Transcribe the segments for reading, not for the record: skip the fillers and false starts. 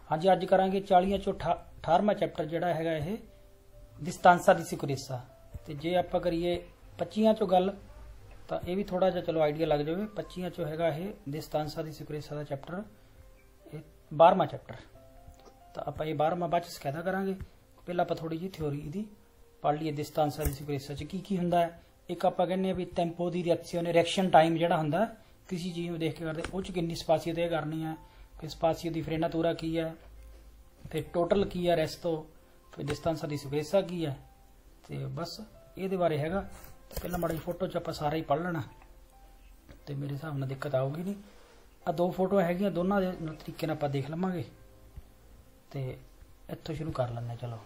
हाँ जी, अज करांगे 40 चो 18वां चैप्टर जिहड़ा हैगा यह डिस्टेंसा दी सिक्वेंसा। ते जे आपां करिए 25 चो गल तो यह भी थोड़ा जिहा चलो आइडिया लग जाए। 25 चो हैगा यह डिस्टेंसा दी सिक्वेंसा का चैप्टर 12वां चैप्टर। तो आपां ये 12वां बाद सकायदा करांगे। पहला आपां थोड़ी जी थ्योरी इहदी पढ़ लीए। डिस्टेंसा दी सिक्वेंसा च की हुंदा है। एक आपां कहने भी टेंपो दी रिएक्शन रिएक्शन टाइम जिहड़ा हुंदा किसी चीज़ में देख के करते उस कितनी स्पासीओ तय करनी है, फिर स्पासीओ दी फ्रेनातूरा की है, फिर टोटल की है रेस्टो, फिर डिस्टेंसा दी सिक्वेंसा की है। तो बस ये बारे हैगा। तो पहला माड़ी फोटो च आपां सारा ही पढ़ लेना तो मेरे हिसाब नाल दिक्कत आऊगी नहीं। आ दो फोटो हैगियां, दोनों दे तरीके नाल आपां देख लवांगे। तो इत्थों शुरू कर लैंदे। चलो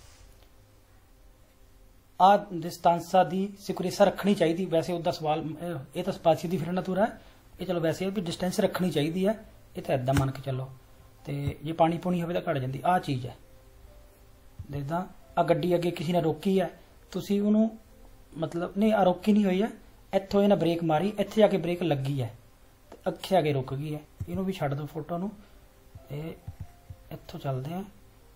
आ डिस्टेंसा दी सिक्वेंसा रखनी चाहिए। वैसे उसका सवाल ये तो स्पासीओ दी फ्रेनातूरा है, ये चलो वैसे है भी डिस्टेंस रखनी चाहिए है। ये तो इदा मन के चलो। तो जे पानी पूनी हो तो घट जाती आ चीज़ है। देखदा आ गड्डी अगे किसी ने रोकी है, तुसी उन्होंने मतलब नहीं आ रोकी नहीं हुई है, इत्थों इन्हें ब्रेक मारी, इत्थे जाके ब्रेक लगी है तो अखे आगे रुक गई है। इनू भी छड्ड दो फोटो नूं। इत्थों चलते हैं,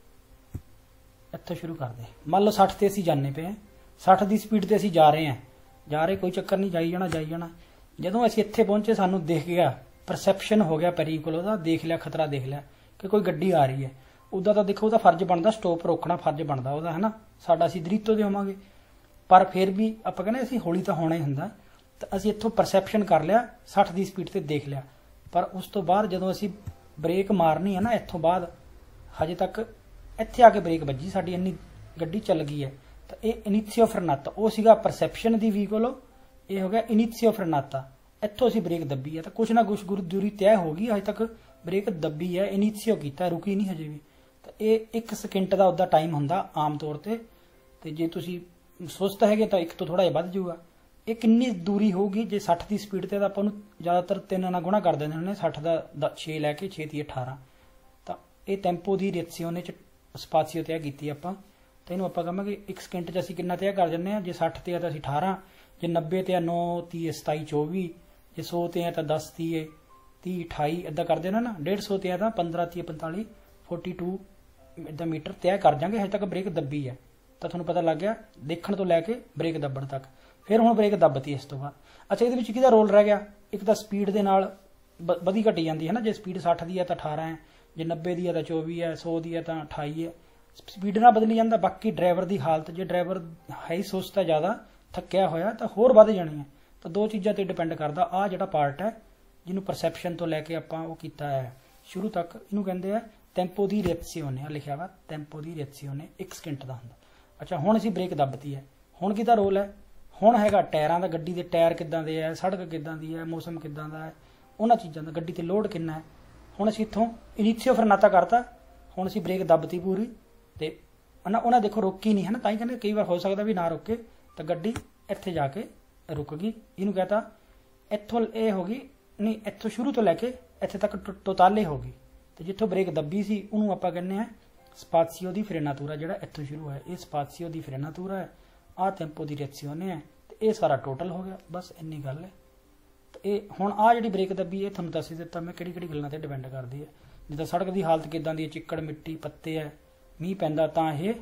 इत्थों शुरू करते हैं। मान लो 60 ते असीं जाने पे हैं, 60 की स्पीड ते असीं जा रहे हैं, कोई चक्कर नहीं, जाई जाना। जदों असीं इत्थे पहुंचे सानू दिख गया, परसैप्शन हो गया पैरीकुल दा, देख लिया खतरा, देख लिया कि कोई गड्डी आ रही है। उदा तो देखो उसका फर्ज बनता स्टॉप रोकना, फर्ज बनता वह है ना, साडा असीं दरीतो दे होवांगे। पर फिर भी आपां कहने असीं हौली तो होना ही हुंदा। तो असीं इत्थों परसैप्शन कर लिया, 60 की स्पीड ते देख लिया। पर उस तो बाद जदों असीं ब्रेक मारनी है ना, इत्थों बाद हजे तक इत्थे आके ब्रेक वजी, साडी इन्नी गड्डी चल गई है। तो ये इनिशियो फ्रेनाता वो सीगा परसैप्शन दी व्हीकल, ये हो गया इनिशियो फ्रेनाता। इत्थों असीं ब्रेक दबी है तो कुछ ना कुछ दूरी तय होगी, अजे तक ब्रेक दबी है, इनिशियो कीता, रुकी नहीं हजे भी। तो ये 1 सेकेंड का उसका टाइम हुंदा आम तौर पर। तो जे तुसीं सुस्त है तो 1 तो थोड़ा जिहा वध जाऊगा। ये कितनी दूरी होगी जे 60 की स्पीड से, तो आपां नूं ज़्यादातर 3 नाल गुणा कर देंदे ने, 60 का 6 लैके 6 ती 18। तो ये टेंपो दी रिएक्शन च स्पासीओ तय की आपां। तो इनू आपां कहांगे 1 सेकेंड च असीं कितना तय कर जन्ने आ। जे 60 ते तो असीं 18, जे 90 ते 9 30 27 24, जे 100 ते तो 10 30 30 28 इदा कर देना ना। 150 ते तो 15 30 45 42 इदा मीटर तय कर जाएंगे। हजे तक ब्रेक दबी है तो तुहानूं पता लग गया देखण तो लैके ब्रेक दबण तक। फिर हुण ब्रेक दबती इस तो बाद। अच्छा, ये किहदा रोल रह गया? एक तो स्पीड के नाल वधी घटी जाती है ना। जे स्पीड 60 की है तो 18 है, जे 90 की है तो 24 है, 100 की है तो 28 है। स्पीड ना बदली जाता। बाकी ड्राइवर की हालत, जो ड्राइवर है ही सुस्त है, ज़्यादा थक्या होया तो होर वध जानी है। तो दो चीज़ों पर डिपेंड करता। आ जिहड़ा पार्ट है जिन्होंने परसैप्शन तो लैके आपां वो कीता है शुरू तक, इनू कहते हैं टेंपो दी रिएक्शन। लिखा वा टेंपो दी रिएक्शन 1 सेकेंड का हुंदा। अच्छा, हुण असीं ब्रेक दबती है, हुण किहदा रोल है? हुण हैगा टायरां दा, गड्डी दे टायर किदां दे है, सड़क किदां दी है, मौसम किदां दा है, उन्हां चीज़ां दा, गड्डी ते लोड किन्ना है। हुण असीं इत्थों इनिशियो फ्रेनाता करता, हुण असीं ब्रेक दबती पूरी ते उन्हें देखो रोकी नहीं है ना। तां कहते कई बार हो सकता भी ना रोके तो गड्डी इत्थे जाके रुक गई। इनू कहता इत्थों ये होगी नहीं, इत्थों शुरू तो लैके इत्थे तक टोटाले होगी। तो जिथों ब्रेक दबी सी उन्होंने आपां कहने हैं स्पासीओ दी फ्रेनातूरा, जिहड़ा इत्थों शुरू है ये स्पासीओ दी फ्रेनातूरा है, आ टेंपो दी रिएक्शन है। तो ये सारा टोटल हो गया, बस इन्नी गल है। तो ये हुण आ जिहड़ी ब्रेक दबी है तुहानूं दस दित्ता मैं किहड़ी गल्लां ते डिपेंड करदी है। जिद्दां सड़क की हालत किदां दी है, चिक्कड़ मिट्टी पत्ते है, मींह पैंदा तां ये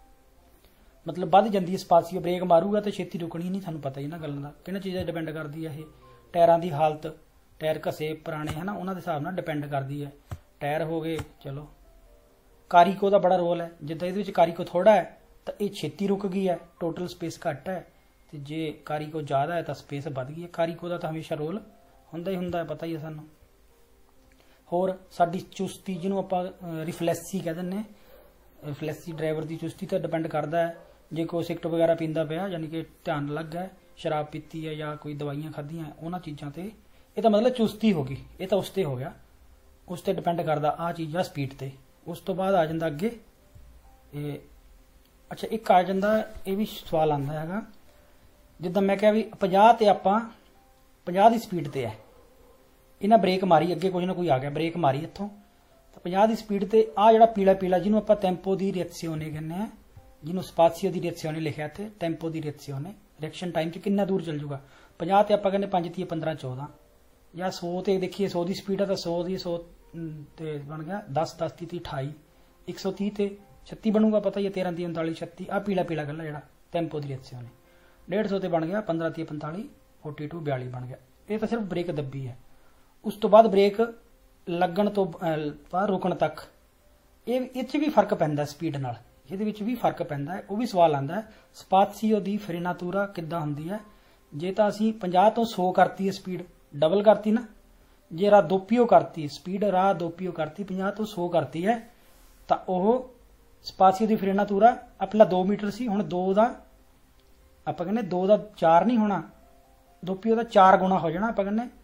मतलब वध जांदी है स्पासीओ। ब्रेक मारूगा तो छेती रुकनी नहीं, थानूं पता ही ना गल्लां दा किहड़ियां चीज़ां डिपेंड करदी है। ये टायरां दी हालत, टायर घसे पुराने है ना, उन्हां दे हिसाब नाल डिपेंड करदी है। टायर हो गए, चलो कारीको का बड़ा रोल है। जिद्दां इहदे विच कारीको थोड़ा है तो ये छेती रुक गई है, टोटल स्पेस घट है। तो जे कारीको ज़्यादा है तो स्पेस वध गई है। कारीको का तो हमेशा रोल हुंदा ही हुंदा है, पता ही है सानूं। होर साडी चुस्ती जिन्हों आपां रिफ्लैक्सी कह दिंदे, रिफ्लैक्सी ड्राइवर की चुस्ती तो डिपेंड करता है। जे कोई सिगरट वगैरह पींदा पिया, यानी कि ध्यान लग है, शराब पीती है या कोई दवाइयां खाधियां उन्होंने चीज़ों पर, यह तो मतलब चुस्ती होगी, ये तो उसते हो गया, उस पर डिपेंड करता आ चीज़ है स्पीड से। उस तो बाद आ जाता अगे। अच्छा, एक आ जाता ये भी सवाल आता है जिद्दां मैं क्या भी 50 ते आपां 50 की स्पीड ते है, इन्हें ब्रेक मारी, अगे कोई ना कोई आ गया ब्रेक मारी इत्थों, तो 50 की स्पीड से आ जिहड़ा पीला पीला जिन्हों आपां टेंपो दी रिएक्शन कहने हैं, जिन्हों स्पासीओ दी रिएक्शन लिखा इत्थे टेंपो दी रिएक्शन टाइम च कितना दूर चल जूगा। 50 ते आपां कहने 5 ती 15 14, या 100 ते देखिए 100 की स्पीड है तो 100 की 100 ਤੇ बन गया 10 10 30 28 130 ਤੇ 36 बनूगा पता ही है 13 30 39 36 आ पीला पीला गला ਜਿਹੜਾ ਟੈਂਪੋ ਦੀ ਰਿਐਕਸ਼ਨ ਨੇ 150 ਤੇ ਬਣ ਗਿਆ 15 30 45 42 42 ਬਣ ਗਿਆ। ਇਹ ਤਾਂ ਸਿਰਫ ਬ੍ਰੇਕ ਦੱਬੀ ਹੈ। ਉਸ ਤੋਂ ਬਾਅਦ ਬ੍ਰੇਕ ਲੱਗਣ ਤੋਂ ਬਾਅਦ ਰੁਕਣ ਤੱਕ ਇਹ 'ਚ ਵੀ ਫਰਕ ਪੈਂਦਾ ਸਪੀਡ ਨਾਲ, ਇਹਦੇ ਵਿੱਚ ਵੀ ਫਰਕ ਪੈਂਦਾ ਹੈ। ਉਹ ਵੀ ਸਵਾਲ ਆਉਂਦਾ ਹੈ ਸਪਾਸੀਓ ਦੀ ਫਰੇਨਾਤੂਰਾ ਕਿੱਦਾਂ ਹੁੰਦੀ ਹੈ। ਜੇ ਤਾਂ ਅਸੀਂ 50 ਤੋਂ 100 ਕਰਤੀ ਹੈ ਸਪੀਡ, ਡਬਲ ਕਰਤੀ ਨਾ, ਜੇ ਰਾਦੋਪੀਓ ਕਰਤੀ ਸਪੀਡ, ਰਾਦੋਪੀਓ ਕਰਤੀ 50 ਤੋਂ 100 ਕਰਤੀ ਹੈ ਤਾਂ ਉਹ ਸਪਾਸੀਓ ਦੀ ਫਰੇਨਾਤੂਰਾ ਪਹਿਲਾਂ 2 ਮੀਟਰ ਸੀ, ਹੁਣ 2 ਦਾ ਆਪਾਂ ਕਹਿੰਦੇ 2 ਦਾ 4 ਨਹੀਂ ਹੋਣਾ, ਦੋਪੀਓ ਦਾ 4 ਗੁਣਾ ਹੋ ਜਾਣਾ, ਆਪਾਂ ਕਹਿੰਦੇ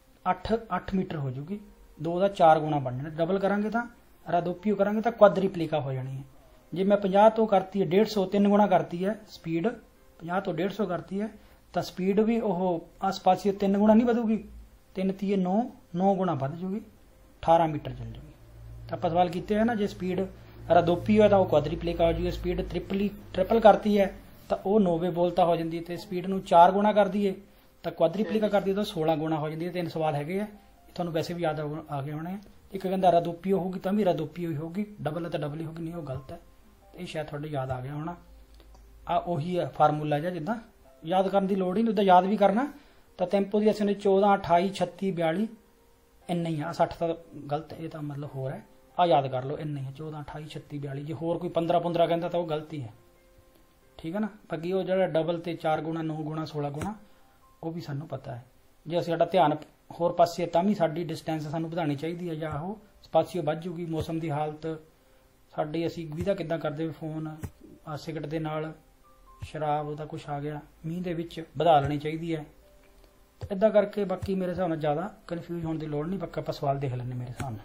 8 ਮੀਟਰ ਹੋ ਜੂਗੀ, 2 ਦਾ 4 ਗੁਣਾ ਬਣ ਜਾਣਾ। ਡਬਲ ਕਰਾਂਗੇ ਤਾਂ ਰਾਦੋਪੀਓ ਕਰਾਂਗੇ ਤਾਂ ਕੁਆਡਰੀਪਲੀਕਾ ਹੋ ਜਾਣੀ ਹੈ। ਜੇ ਮੈਂ 50 ਤੋਂ ਕਰਤੀ ਹੈ 150, 3 ਗੁਣਾ ਕਰਤੀ ਹੈ ਸਪੀਡ, 50 ਤੋਂ 150 ਕਰਤੀ ਹੈ ਤਾਂ ਸਪੀਡ ਵੀ ਉਹ ਸਪਾਸੀਓ 3 ਗੁਣਾ ਨਹੀਂ ਵਧੂਗੀ, 3 3 9 ਗੁਣਾ ਵੱਧ ਜੂਗੀ, 18 ਮੀਟਰ ਚੱਲ ਜੂਗੀ। ਤਾਂ ਆਪਾਂ ਸਵਾਲ ਕੀਤੇ ਹੈ ਨਾ, ਜੇ ਸਪੀਡ ਰਾਦੋਪੀਓ ਹੈ ਤਾਂ ਉਹ ਕੁਆਡਰੀਪਲੀਕਾ ਹੋ ਜੂਗੀ, ਸਪੀਡ ਟ੍ਰਿਪਲ ਕਰਤੀ ਹੈ ਤਾਂ ਉਹ 90 ਵੋਲਟਾ ਹੋ ਜਾਂਦੀ ਹੈ, ਤੇ ਸਪੀਡ ਨੂੰ 4 ਗੁਣਾ ਕਰ ਦਈਏ ਤਾਂ ਕੁਆਡਰੀਪਲੀਕਾ ਕਰਦੀ ਤਾਂ 16 ਗੁਣਾ ਹੋ ਜਾਂਦੀ ਹੈ। 3 ਸਵਾਲ ਹੈਗੇ ਆ, ਤੁਹਾਨੂੰ ਵੈਸੇ ਵੀ ਯਾਦ ਆ ਗਏ ਹੋਣੇ। ਇੱਕ ਕਹਿੰਦਾ ਰਾਦੋਪੀਓ ਹੋਊਗੀ ਤਾਂ ਵੀ ਰਾਦੋਪੀਓ ਹੀ ਹੋਊਗੀ, ਡਬਲ ਹੈ ਤਾਂ ਡਬਲ ਹੀ ਹੋਊਗੀ, ਨਹੀਂ ਉਹ ਗਲਤ ਹੈ। ਇਹ ਸ਼ਾਇਦ ਤੁਹਾਡੇ ਯਾਦ ਆ ਗਿਆ ਹੋਣਾ। ਆ ਉਹੀ ਹੈ ਫਾਰਮੂਲਾ ਜਿਹਾ, ਜਿੱਦਾਂ ਯਾਦ ਕਰਨ ਦੀ ਲੋੜ ਹੀ ਨਹੀਂ, ਉੱਦਾਂ ਯਾਦ ਵੀ ਕਰਨਾ ਤਾਂ ਟੈਂਪੋ ਦੀ ਅਸਲ 14 28 36 42 ਇੰਨਾ ਹੀ ਆ, 60 ਤਾਂ ਗਲਤ, ਇਹ ਤਾਂ ਮਤਲਬ ਹੋਰ ਹੈ। ਆ ਯਾਦ ਕਰ ਲਓ ਇੰਨਾ ਹੀ ਹੈ, 14 28 36 42। ਜੇ ਹੋਰ ਕੋਈ 15 15 ਕਹਿੰਦਾ ਤਾਂ ਉਹ ਗਲਤੀ ਹੈ, ਠੀਕ ਹੈ ਨਾ। ਬਾਕੀ ਉਹ ਜਿਹੜਾ ਡਬਲ ਤੇ 4 ਗੁਣਾ 9 ਗੁਣਾ 16 ਗੁਣਾ ਉਹ ਵੀ ਸਾਨੂੰ ਪਤਾ ਹੈ। ਜੇ ਅਸੀਂ ਸਾਡਾ ਧਿਆਨ ਹੋਰ ਪਾਸੇ ਤਾਂ ਵੀ ਸਾਡੀ ਡਿਸਟੈਂਸ ਸਾਨੂੰ ਵਧਾਉਣੀ ਚਾਹੀਦੀ ਹੈ, ਜਾਂ ਉਹ ਸਪਾਸੀਓ ਵੱਧ ਜੂਗੀ। ਮੌਸਮ ਦੀ ਹਾਲਤ ਸਾਡੀ, ਅਸੀਂ ਵਿਧਾ ਕਿੱਦਾਂ ਕਰਦੇ ਫੋਨ ਸਿਗਰਟ ਦੇ ਨਾਲ, ਸ਼ਰਾਬ ਉਹਦਾ ਕੁਛ ਆ ਗਿਆ ਮੀਂਹ ਦੇ ਵਿੱਚ, ਵਧਾ ਲੈਣੀ ਚਾਹੀਦੀ ਹੈ। ਇੱਦਾਂ ਕਰਕੇ ਬਾਕੀ ਮੇਰੇ ਹਿਸਾਬ ਨਾਲ ਜ਼ਿਆਦਾ ਕਨਫਿਊਜ਼ ਹੋਣ ਦੀ ਲੋੜ ਨਹੀਂ। ਬਾਕੀ ਆਪਾਂ ਸਵਾਲ ਦੇਖ ਲੈਂਦੇ ਮੇਰੇ ਹਿਸਾਬ ਨਾਲ।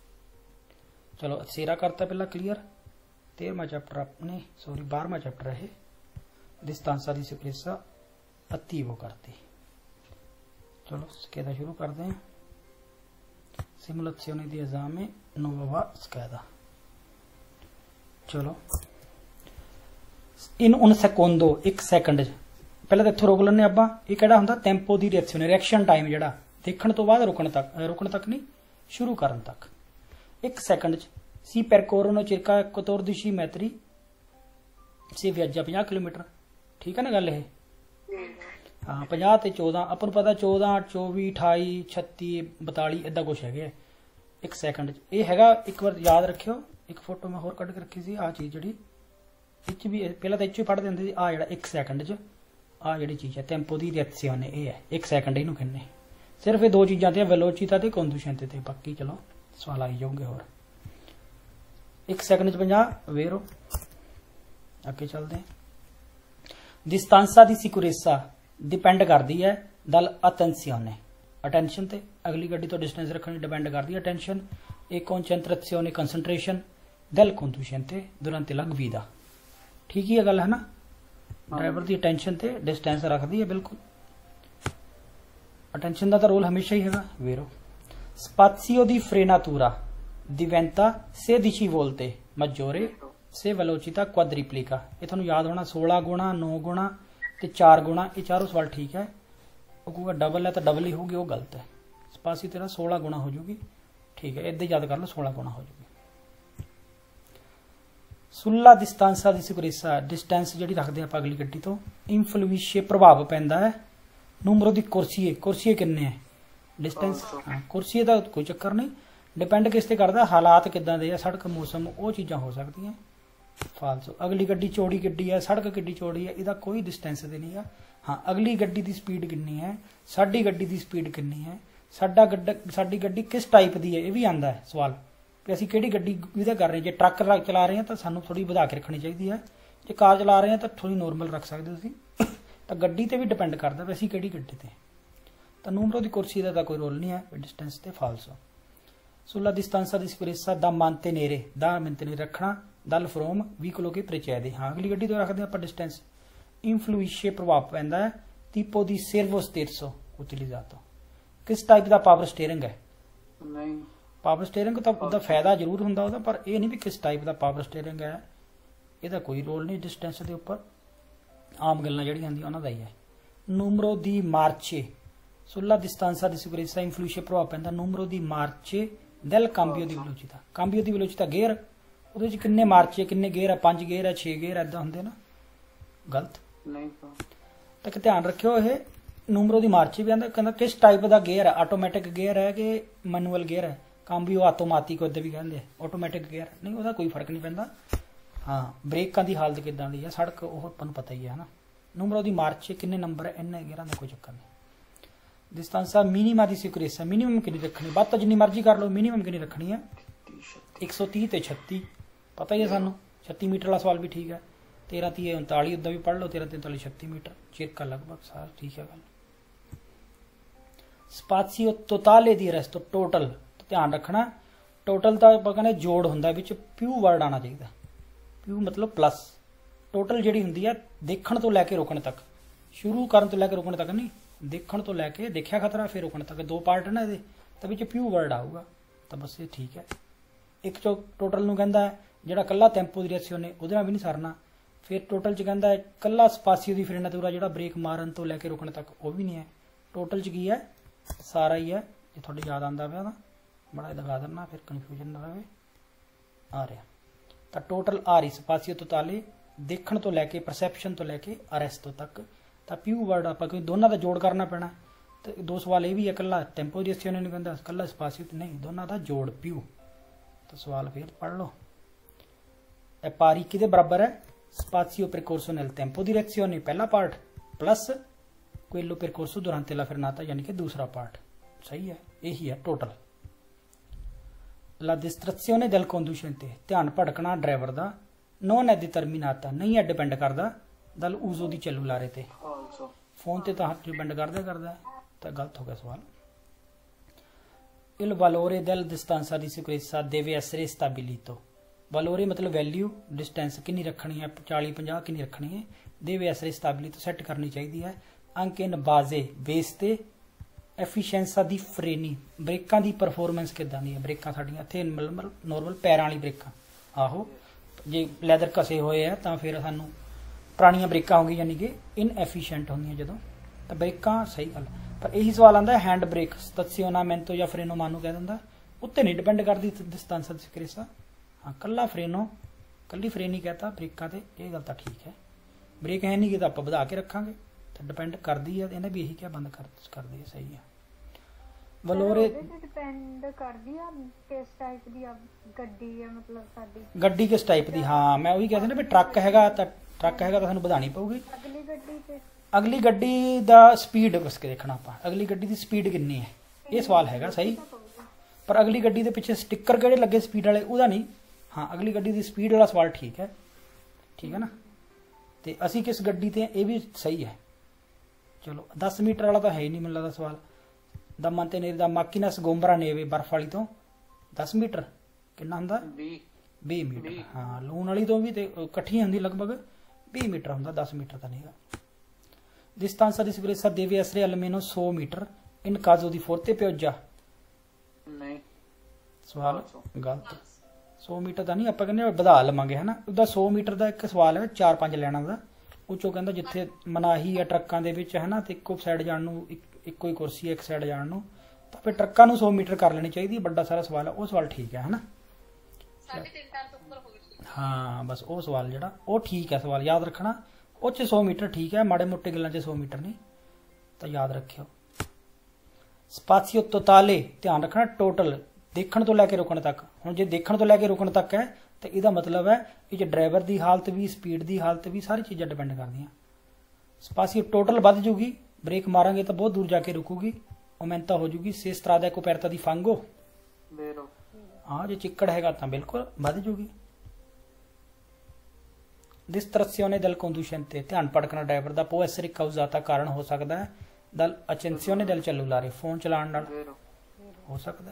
ਚਲੋ ਸੇਰਾ ਕਰਤਾ ਪਹਿਲਾਂ ਕਲੀਅਰ। 13ਵਾਂ ਚੈਪਟਰ ਆਪਣੇ 12ਵਾਂ ਚੈਪਟਰ ਹੈ distanza di sicurezza attivo करते। चलो scheda शुरू करते हैं। simulazione di esame nuova scheda। चलो in un secondo, 1 सेकंड पहले तो इत्थों रोक लेने ਆਪਾਂ। ਇਹ ਕਿਹੜਾ ਹੁੰਦਾ ਟੈਂਪੋ ਦੀ ਰਿਐਕਸ਼ਨ ਟਾਈਮ, ਜਿਹੜਾ ਦੇਖਣ ਤੋਂ ਬਾਅਦ ਰੁਕਣ ਤੱਕ ਨਹੀਂ, ਸ਼ੁਰੂ ਕਰਨ ਤੱਕ 1 सेकंड ਚ si percorrono circa 14 metri se viaggia 50 kilometre. ठीक है ना गल ये? हाँ 50 ਤੇ 14 ਆਪਾਂ ਨੂੰ ਪਤਾ 14 24 28 36 42 ਇਦਾਂ ਕੁਝ ਹੈਗੇ 1 ਸੈਕਿੰਡ ਚ। ਇਹ ਹੈਗਾ, ਇੱਕ ਵਾਰ ਯਾਦ ਰੱਖਿਓ। ਇੱਕ ਫੋਟੋ ਮੈਂ ਹੋਰ ਕੱਢ ਕੇ ਰੱਖੀ ਸੀ, ਆ ਚੀਜ਼ ਜਿਹੜੀ ਵਿੱਚ ਵੀ ਪਹਿਲਾਂ ਤਾਂ ਇੱਚੋ ਹੀ ਪੜ੍ਹਦੇ ਹੁੰਦੇ ਸੀ। ਆ ਜਿਹੜਾ 1 ਸੈਕਿੰਡ ਚ ਆ ਜਿਹੜੀ ਚੀਜ਼ ਹੈ ਟੈਂਪੋ ਦੀ ਰਿਐਕਸ਼ਨ, ਇਹ ਹੈ 1 ਸੈਕਿੰਡ ਇਹਨੂੰ ਕਹਿੰਦੇ। ਸਿਰਫ ਇਹ 2 ਚੀਜ਼ਾਂ ਤੇ, ਵੈਲੋਚਿਟਾ ਤੇ ਕੰਡਿਸ਼ਨ ਤੇ। ਬਾਕੀ ਚਲੋ ਸਵਾਲ ਆਈ ਜਾਊਗੇ ਹੋਰ। 1 सेकंड 50 वेरो। ਅੱਗੇ ਚੱਲਦੇ ਹਾਂ। distanza di sicurezza डिपेंड करती है dal attenzione, अटेंशन ते। अगली गड्डी तो डिस्टेंस रखनी डिपेंड करती है attention e concentrazione concentration del conducente durante la guida। ठीक ही है गल, है ना। ड्राइवर की अटेंशन ते डिस्टेंस रखती है, बिल्कुल अटेंशन का तो रोल हमेशा ही है। वेरो spazio di frenatura diventa 16 volte maggiore se velocità quadriplica। ये थानू याद होना 16 गुणा 9 गुणा ते 4 गुणा, ये चारों सवाल ठीक है। वो कहूँगा डबल है तो डबल ही होगी, वो गलत है। स्पासी तेरा 16 गुणा हो जाएगी, ठीक है। इदा याद कर लो 16 गुणा हो जाएगी। सुला distanza di sicurezza, डिस्टेंस जी रखते हैं अगली गड्डी तो इन्फ्लुएंशिए प्रभाव पैंदा है नूमरो दी कुर्सीए। कुर्सीए किन्ने है डिस्टेंस? हाँ कुर्सीए का कोई चक्कर नहीं, डिपेंड किस ते करता हालात किदां दे, सड़क मौसम वो चीज़ां हो सकती हैं। फालतू अगली गड्डी चौड़ी गड्डी है, सड़क किड्डी चौड़ी है, इसका कोई डिस्टेंस दे नहीं है। हाँ अगली गड्डी की स्पीड कितनी है, साडी गड्डी की स्पीड कितनी है, साडी गड्डी किस टाइप की है, ये भी आंदा है सवाल कि असीं किहड़ी गड्डी विधा कर रहे हैं। जो ट्रक चला रहे हैं तो सानूं थोड़ी वधा के रखनी चाहिए है, जो कार चला रहे हैं तो थोड़ी नॉर्मल रख सकते हो। तो गड्डी ते भी डिपेंड करता भी असीं किहड़ी गड्डी ते। तो नूमरो की कुर्सी का कोई रोल नहीं है डिस्टेंस ते। फालसो sulla distanza di sicurezza da mantenere रखना दल फ्रोम व्हीकलों के परिचय। हाँ अगली गड्डी तो रखते हैं आप डिस्टेंस। इन्फ्लुएंशिए प्रभाव पैंदा है tipo di servo stesso utilizzato। किस टाइप का पावर स्टेयरिंग है? नहीं पावर स्टेयरिंग तो उसका फायदा जरूर होंदा ਉਹਦਾ, पर यह नहीं भी किस टाइप का पावर स्टेयरिंग है, ਇਹਦਾ कोई रोल नहीं डिस्टेंस के उपर। आम गल्लां ਜਿਹੜੀਆਂ आंदियां ਉਹਨਾਂ ਦਾ ही है। numero di marce sulla distanza di sicurezza इन्फ्लुएंशिए प्रभाव पैंदा numero di marce del cambio di velocità। cambio di velocità gear, ਉਹਦੇ ਵਿੱਚ ਕਿੰਨੇ ਮਾਰਚੇ, ਕਿੰਨੇ ਗੇਅਰ ਹੈ, 5 ਗੇਅਰ ਹੈ, 6 ਗੇਅਰ ਐਦਾਂ ਹੁੰਦੇ ਨਾ, ਗਲਤ नहीं ਤਾਂ ਕਿ ਧਿਆਨ ਰੱਖਿਓ। ਇਹ ਨੂਮਰੋ ਦੀ ਮਾਰਚੇ ਵੀ ਆਂਦਾ, ਕਹਿੰਦਾ ਕਿਸ ਟਾਈਪ ਦਾ ਗੇਅਰ ਹੈ, ਆਟੋਮੈਟਿਕ ਗੇਅਰ ਹੈ ਕਿ ਮੈਨੂਅਲ ਗੇਅਰ ਹੈ। ਕਾਂਬੀਓ ਆਟੋਮੈਟਿਕ ਉਹਦੇ ਵੀ ਕਹਿੰਦੇ, ਆਟੋਮੈਟਿਕ ਗੇਅਰ ਨਹੀਂ, ਉਹਦਾ ਕੋਈ ਫਰਕ ਨਹੀਂ ਪੈਂਦਾ। ਹਾਂ ਬ੍ਰੇਕਾਂ ਦੀ ਹਾਲਤ ਕਿੱਦਾਂ ਦੀ ਹੈ, ਸੜਕ ਉਹ ਆਪਾਂ ਨੂੰ ਪਤਾ ਹੀ ਹੈ ਨਾ। ਨੂਮਰੋ ਦੀ ਮਾਰਚੇ ਕਿੰਨੇ ਨੰਬਰ ਹੈ, ਇੰਨੇ ਗੇਅਰਾਂ ਦਾ ਕੋਈ ਚੱਕਰ ਨਹੀਂ। distanza minima di sicurezza, minimum ਕਿੰਨੀ ਰੱਖਣੀ, ਵੱਧ ਤਾਂ ਜਿੰਨੀ ਮਰਜ਼ੀ ਕਰ ਲਓ, ਮਿਨੀਮਮ ਕਿੰਨੀ ਰੱਖਣੀ ਹੈ 130 ਤੇ 36, ਪਤਾ ਹੀ ਹੈ ਸਾਨੂੰ। 36 ਮੀਟਰ ਵਾਲਾ ਸਵਾਲ ਵੀ ਠੀਕ ਹੈ, 13 30 39 ਉੱਦਾਂ ਵੀ ਪੜ੍ਹ ਲਓ, 13 43 36 ਮੀਟਰ circa ਲਗਭਗ ਸਾਰਾ ਠੀਕ ਹੈ ਗੱਲ। ਸਪਾਸੀਓ ਤੋਤਾਲੇ ਦੀ ਰੈਸਟੋ, ਟੋਟਲ ਧਿਆਨ ਰੱਖਣਾ, ਟੋਟਲ ਤਾਂ ਆਪਾਂ ਕਹਿੰਦੇ ਜੋੜ ਹੁੰਦਾ, ਵਿੱਚ ਪਿਊ ਵਰਡ ਆਉਣਾ ਚਾਹੀਦਾ। ਪਿਊ ਮਤਲਬ ਪਲੱਸ। ਟੋਟਲ ਜਿਹੜੀ ਹੁੰਦੀ ਹੈ ਦੇਖਣ ਤੋਂ ਲੈ ਕੇ ਰੋਕਣ ਤੱਕ, ਸ਼ੁਰੂ ਕਰਨ ਤੋਂ ਲੈ ਕੇ ਰੋਕਣ ਤੱਕ ਨਹੀਂ, ਦੇਖਣ ਤੋਂ ਲੈ ਕੇ ਦੇਖਿਆ ਖਤਰਾ ਫਿਰ ਰੋਕਣ ਤੱਕ, ਦੋ ਪਾਰਟ ਨਾ ਇਹਦੇ, ਤਾਂ ਵਿੱਚ ਪਿਊ ਵਰਡ ਆਊਗਾ, ਤਾਂ ਬਸ ਇਹ ਠੀਕ ਹੈ। ਇੱਕ ਚੋ ਟੋਟਲ ਨੂੰ ਕਹਿੰਦਾ ਹੈ ਜਿਹੜਾ ਕੱਲਾ ਟੈਂਪੋ ਦੀ ਰਿਐਕਸੀਓਨੇ, ਉਹਦੇ ਨਾਲ ਵੀ ਨਹੀਂ ਸਰਨਾ। ਫਿਰ ਟੋਟਲ 'ਚ ਕਹਿੰਦਾ ਹੈ ਕੱਲਾ ਸਪਾਸੀਓ ਦੀ ਫਰੇਨਾਤੂਰਾ, ਜਿਹੜਾ ਬ੍ਰੇਕ ਮਾਰਨ ਤੋਂ ਲੈ ਕੇ ਰੋਕਣ ਤੱਕ, ਉਹ ਵੀ ਨਹੀਂ ਹੈ। ਟੋਟਲ 'ਚ ਕੀ ਹੈ, ਸਾਰਾ ਹੀ ਹੈ। ਜੇ ਤੁਹਾਡੇ ਯਾਦ ਆਉਂਦਾ ਪਿਆ ਤਾਂ ਬੜਾ ਦਿਖਾ ਦਿੰਦਾ, ਫਿਰ ਕਨਫਿਊਜ਼ਨ ਨਾ ਰਹੇ। ਆ ਰਿਹਾ ਤਾਂ ਟੋਟਲ ਆ ਰਹੀ ਸਪਾਸੀਓ ਤੋਤਾਲੇ, ਦੇਖਣ ਤੋਂ ਲੈ ਕੇ, ਪਰਸੈਪਸ਼ਨ ਤੋਂ ਲੈ ਕੇ ਅਰੈਸਟੋ ਤੱਕ। ਤਾਂ ਪਿਊ ਵਰਡ ਆਪਾਂ ਕੋਈ ਦੋਨਾਂ ਦਾ ਜੋੜ ਕਰਨਾ ਪੈਣਾ। ਤੇ ਦੋ ਸਵਾਲ ਇਹ ਵੀ ਹੈ, ਇਕੱਲਾ ਟੈਂਪੋ ਦੀ ਰਿਐਕਸੀਓਨੇ ਨਹੀਂ ਕਹਿੰਦਾ, ਇਕੱਲਾ ਸਪਾਸੀਓ ਨਹੀਂ, ਦੋਨਾਂ ਦਾ ਜੋੜ ਪਿਊ। ਤਾਂ ਸਵਾਲ ਫਿਰ ਪੜ੍ਹ ਲਓ। ਇਹ ਪਾਰੀ ਕਿਹਦੇ ਬਰਾਬਰ ਹੈ, ਸਪਾਸੀਓ ਪਰਕੋਰਸੋ ਨੈਲ ਟੈਂਪੋ ਦੀ ਰਿਐਕਸੀਓਨੇ ਪਹਿਲਾ part plus quello percorso durante la frenata, यानी कि दूसरा पार्ट। सही है, यही है total. La distrazione del conducente, ध्यान भटकना ड्राइवर का, non è determinata, नहीं है डिपेंड करता दल uso di cellulare ते, फोन ते तो डिपेंड करता है, तो गलत हो गया सवाल। Il valore del distanza di sicurezza deve essere stabilito। वलोरे मतलब वैल्यू, डिस्टेंस कितनी रखनी है, 40 50 कितनी रखनी है, deve essere stabilito सैट करनी चाहिए है। अंक इन बाजे बेस ते एफिशिएंसा दी फ्रेनी, ब्रेकां दी परफॉर्मेंस किदां दी है, ब्रेकां साडियां इत्थे नॉर्मल पैरां वाली ब्रेकां, आहो जे लैदर घसे होए है तां फिर सानू पुरानियां ब्रेकां होंगी, यानी कि इनएफिशिएंट होंदियां जदों, तां ब्रेकां सही गल। पर यही सवाल आंदा हैंड ब्रेक स्टेशनमेंटो या फ्रेनो मानो कह दिंदा, उत्ते नहीं डिपेंड करदी डिस्टेंस दी सिक्योरिटी। हाँ कल्ला फ्रेनो, कल्ली फ्रेन ही कहता ब्रेकां ते, ये गल तां ठीक है। ब्रेक है नहीं कि तां आपां वधा के रखांगे, तो डिपेंड करदी है, इन्हें भी यही क्या बंद कर दी है, सही है। वलोरे डिपेंड करदी है किस टाइप दी गड्डी है, मतलब साडी गड्डी किस टाइप दी। हाँ मैं वही कहते ना भी ट्रक हैगा तो सानू ਵਧਾਣੀ पऊगी। अगली गड्डी ते अगली गड्डी दा स्पीड कसके देखना आपां, अगली गड्डी दी स्पीड कितनी है, ये सवाल हैगा सही। पर अगली गड्डी दे पिछे स्टिकर किहड़े लगे स्पीड वाले, उहदा नहीं। हाँ अगली गड्डी दी स्पीड वाला सवाल ठीक है ना। ते असी किस गड्डी ते, ये भी सही है। चलो 10 मीटर वाला तो है ही नहीं मिल रहा सवाल। दा मंटेनेरे दा माकिनस गोंबरा नेवे, बर्फ वाली तो 10 मीटर कितना हुंदा, 20 मीटर। हाँ लून वाली तो भी इकट्ठी हुंदी लगभग 20 मीटर हुंदा, 10 मीटर तो नहीं। distanza di sicurezza deve essere almeno 100 metre in caso di forte pioggia। नहीं सवाल गलत, 100 मीटर का नहीं, आप कहने बढ़ा लवांगे है ना। उदा 100 मीटर का एक सवाल है 4-5 लाइनां दा, उचों कहंदा जिथे मनाही है ट्रक्कां दे विच है ना, ते इक्को साइड जाण नूं इक्को ही कुर्सी है, एक साइड जाण नूं, तां फिर ट्रक्कां नूं 100 मीटर कर लेनी चाहिए। बड़ा सारा सवाल है, वो सवाल ठीक है ना। हाँ बस वो सवाल जिहड़ा वो ठीक है, सवाल याद रखना, वो 100 मीटर ठीक है, माड़े मोटे गल्लां 'च 100 मीटर नहीं, तो याद रखियो। स्पासियो तोताले, ध्यान रखना टोटल देखण तो लैके रोकण तक। हुण जे देखण तो लैके रोकण तक है तो इसदा मतलब है ये ड्राइवर की हालत भी, स्पीड की हालत भी, सारी चीज़ां डिपेंड करदियां। स्पासियो टोटल वध जूगी, ब्रेक मारांगे तो बहुत दूर जाके रुकूगी, ओमेंता हो जूगी, से स्ट्रादा कोपर्ता दी फांगो, हाँ जो चिक्कड़ हैगा तो बिल्कुल वध जूगी। distrazione del conducente, ध्यान भटकना ड्राइवर का, può essere causata कारण हो सकता है दल accensione del cellulare, फोन चलाने नाल हो सकता है।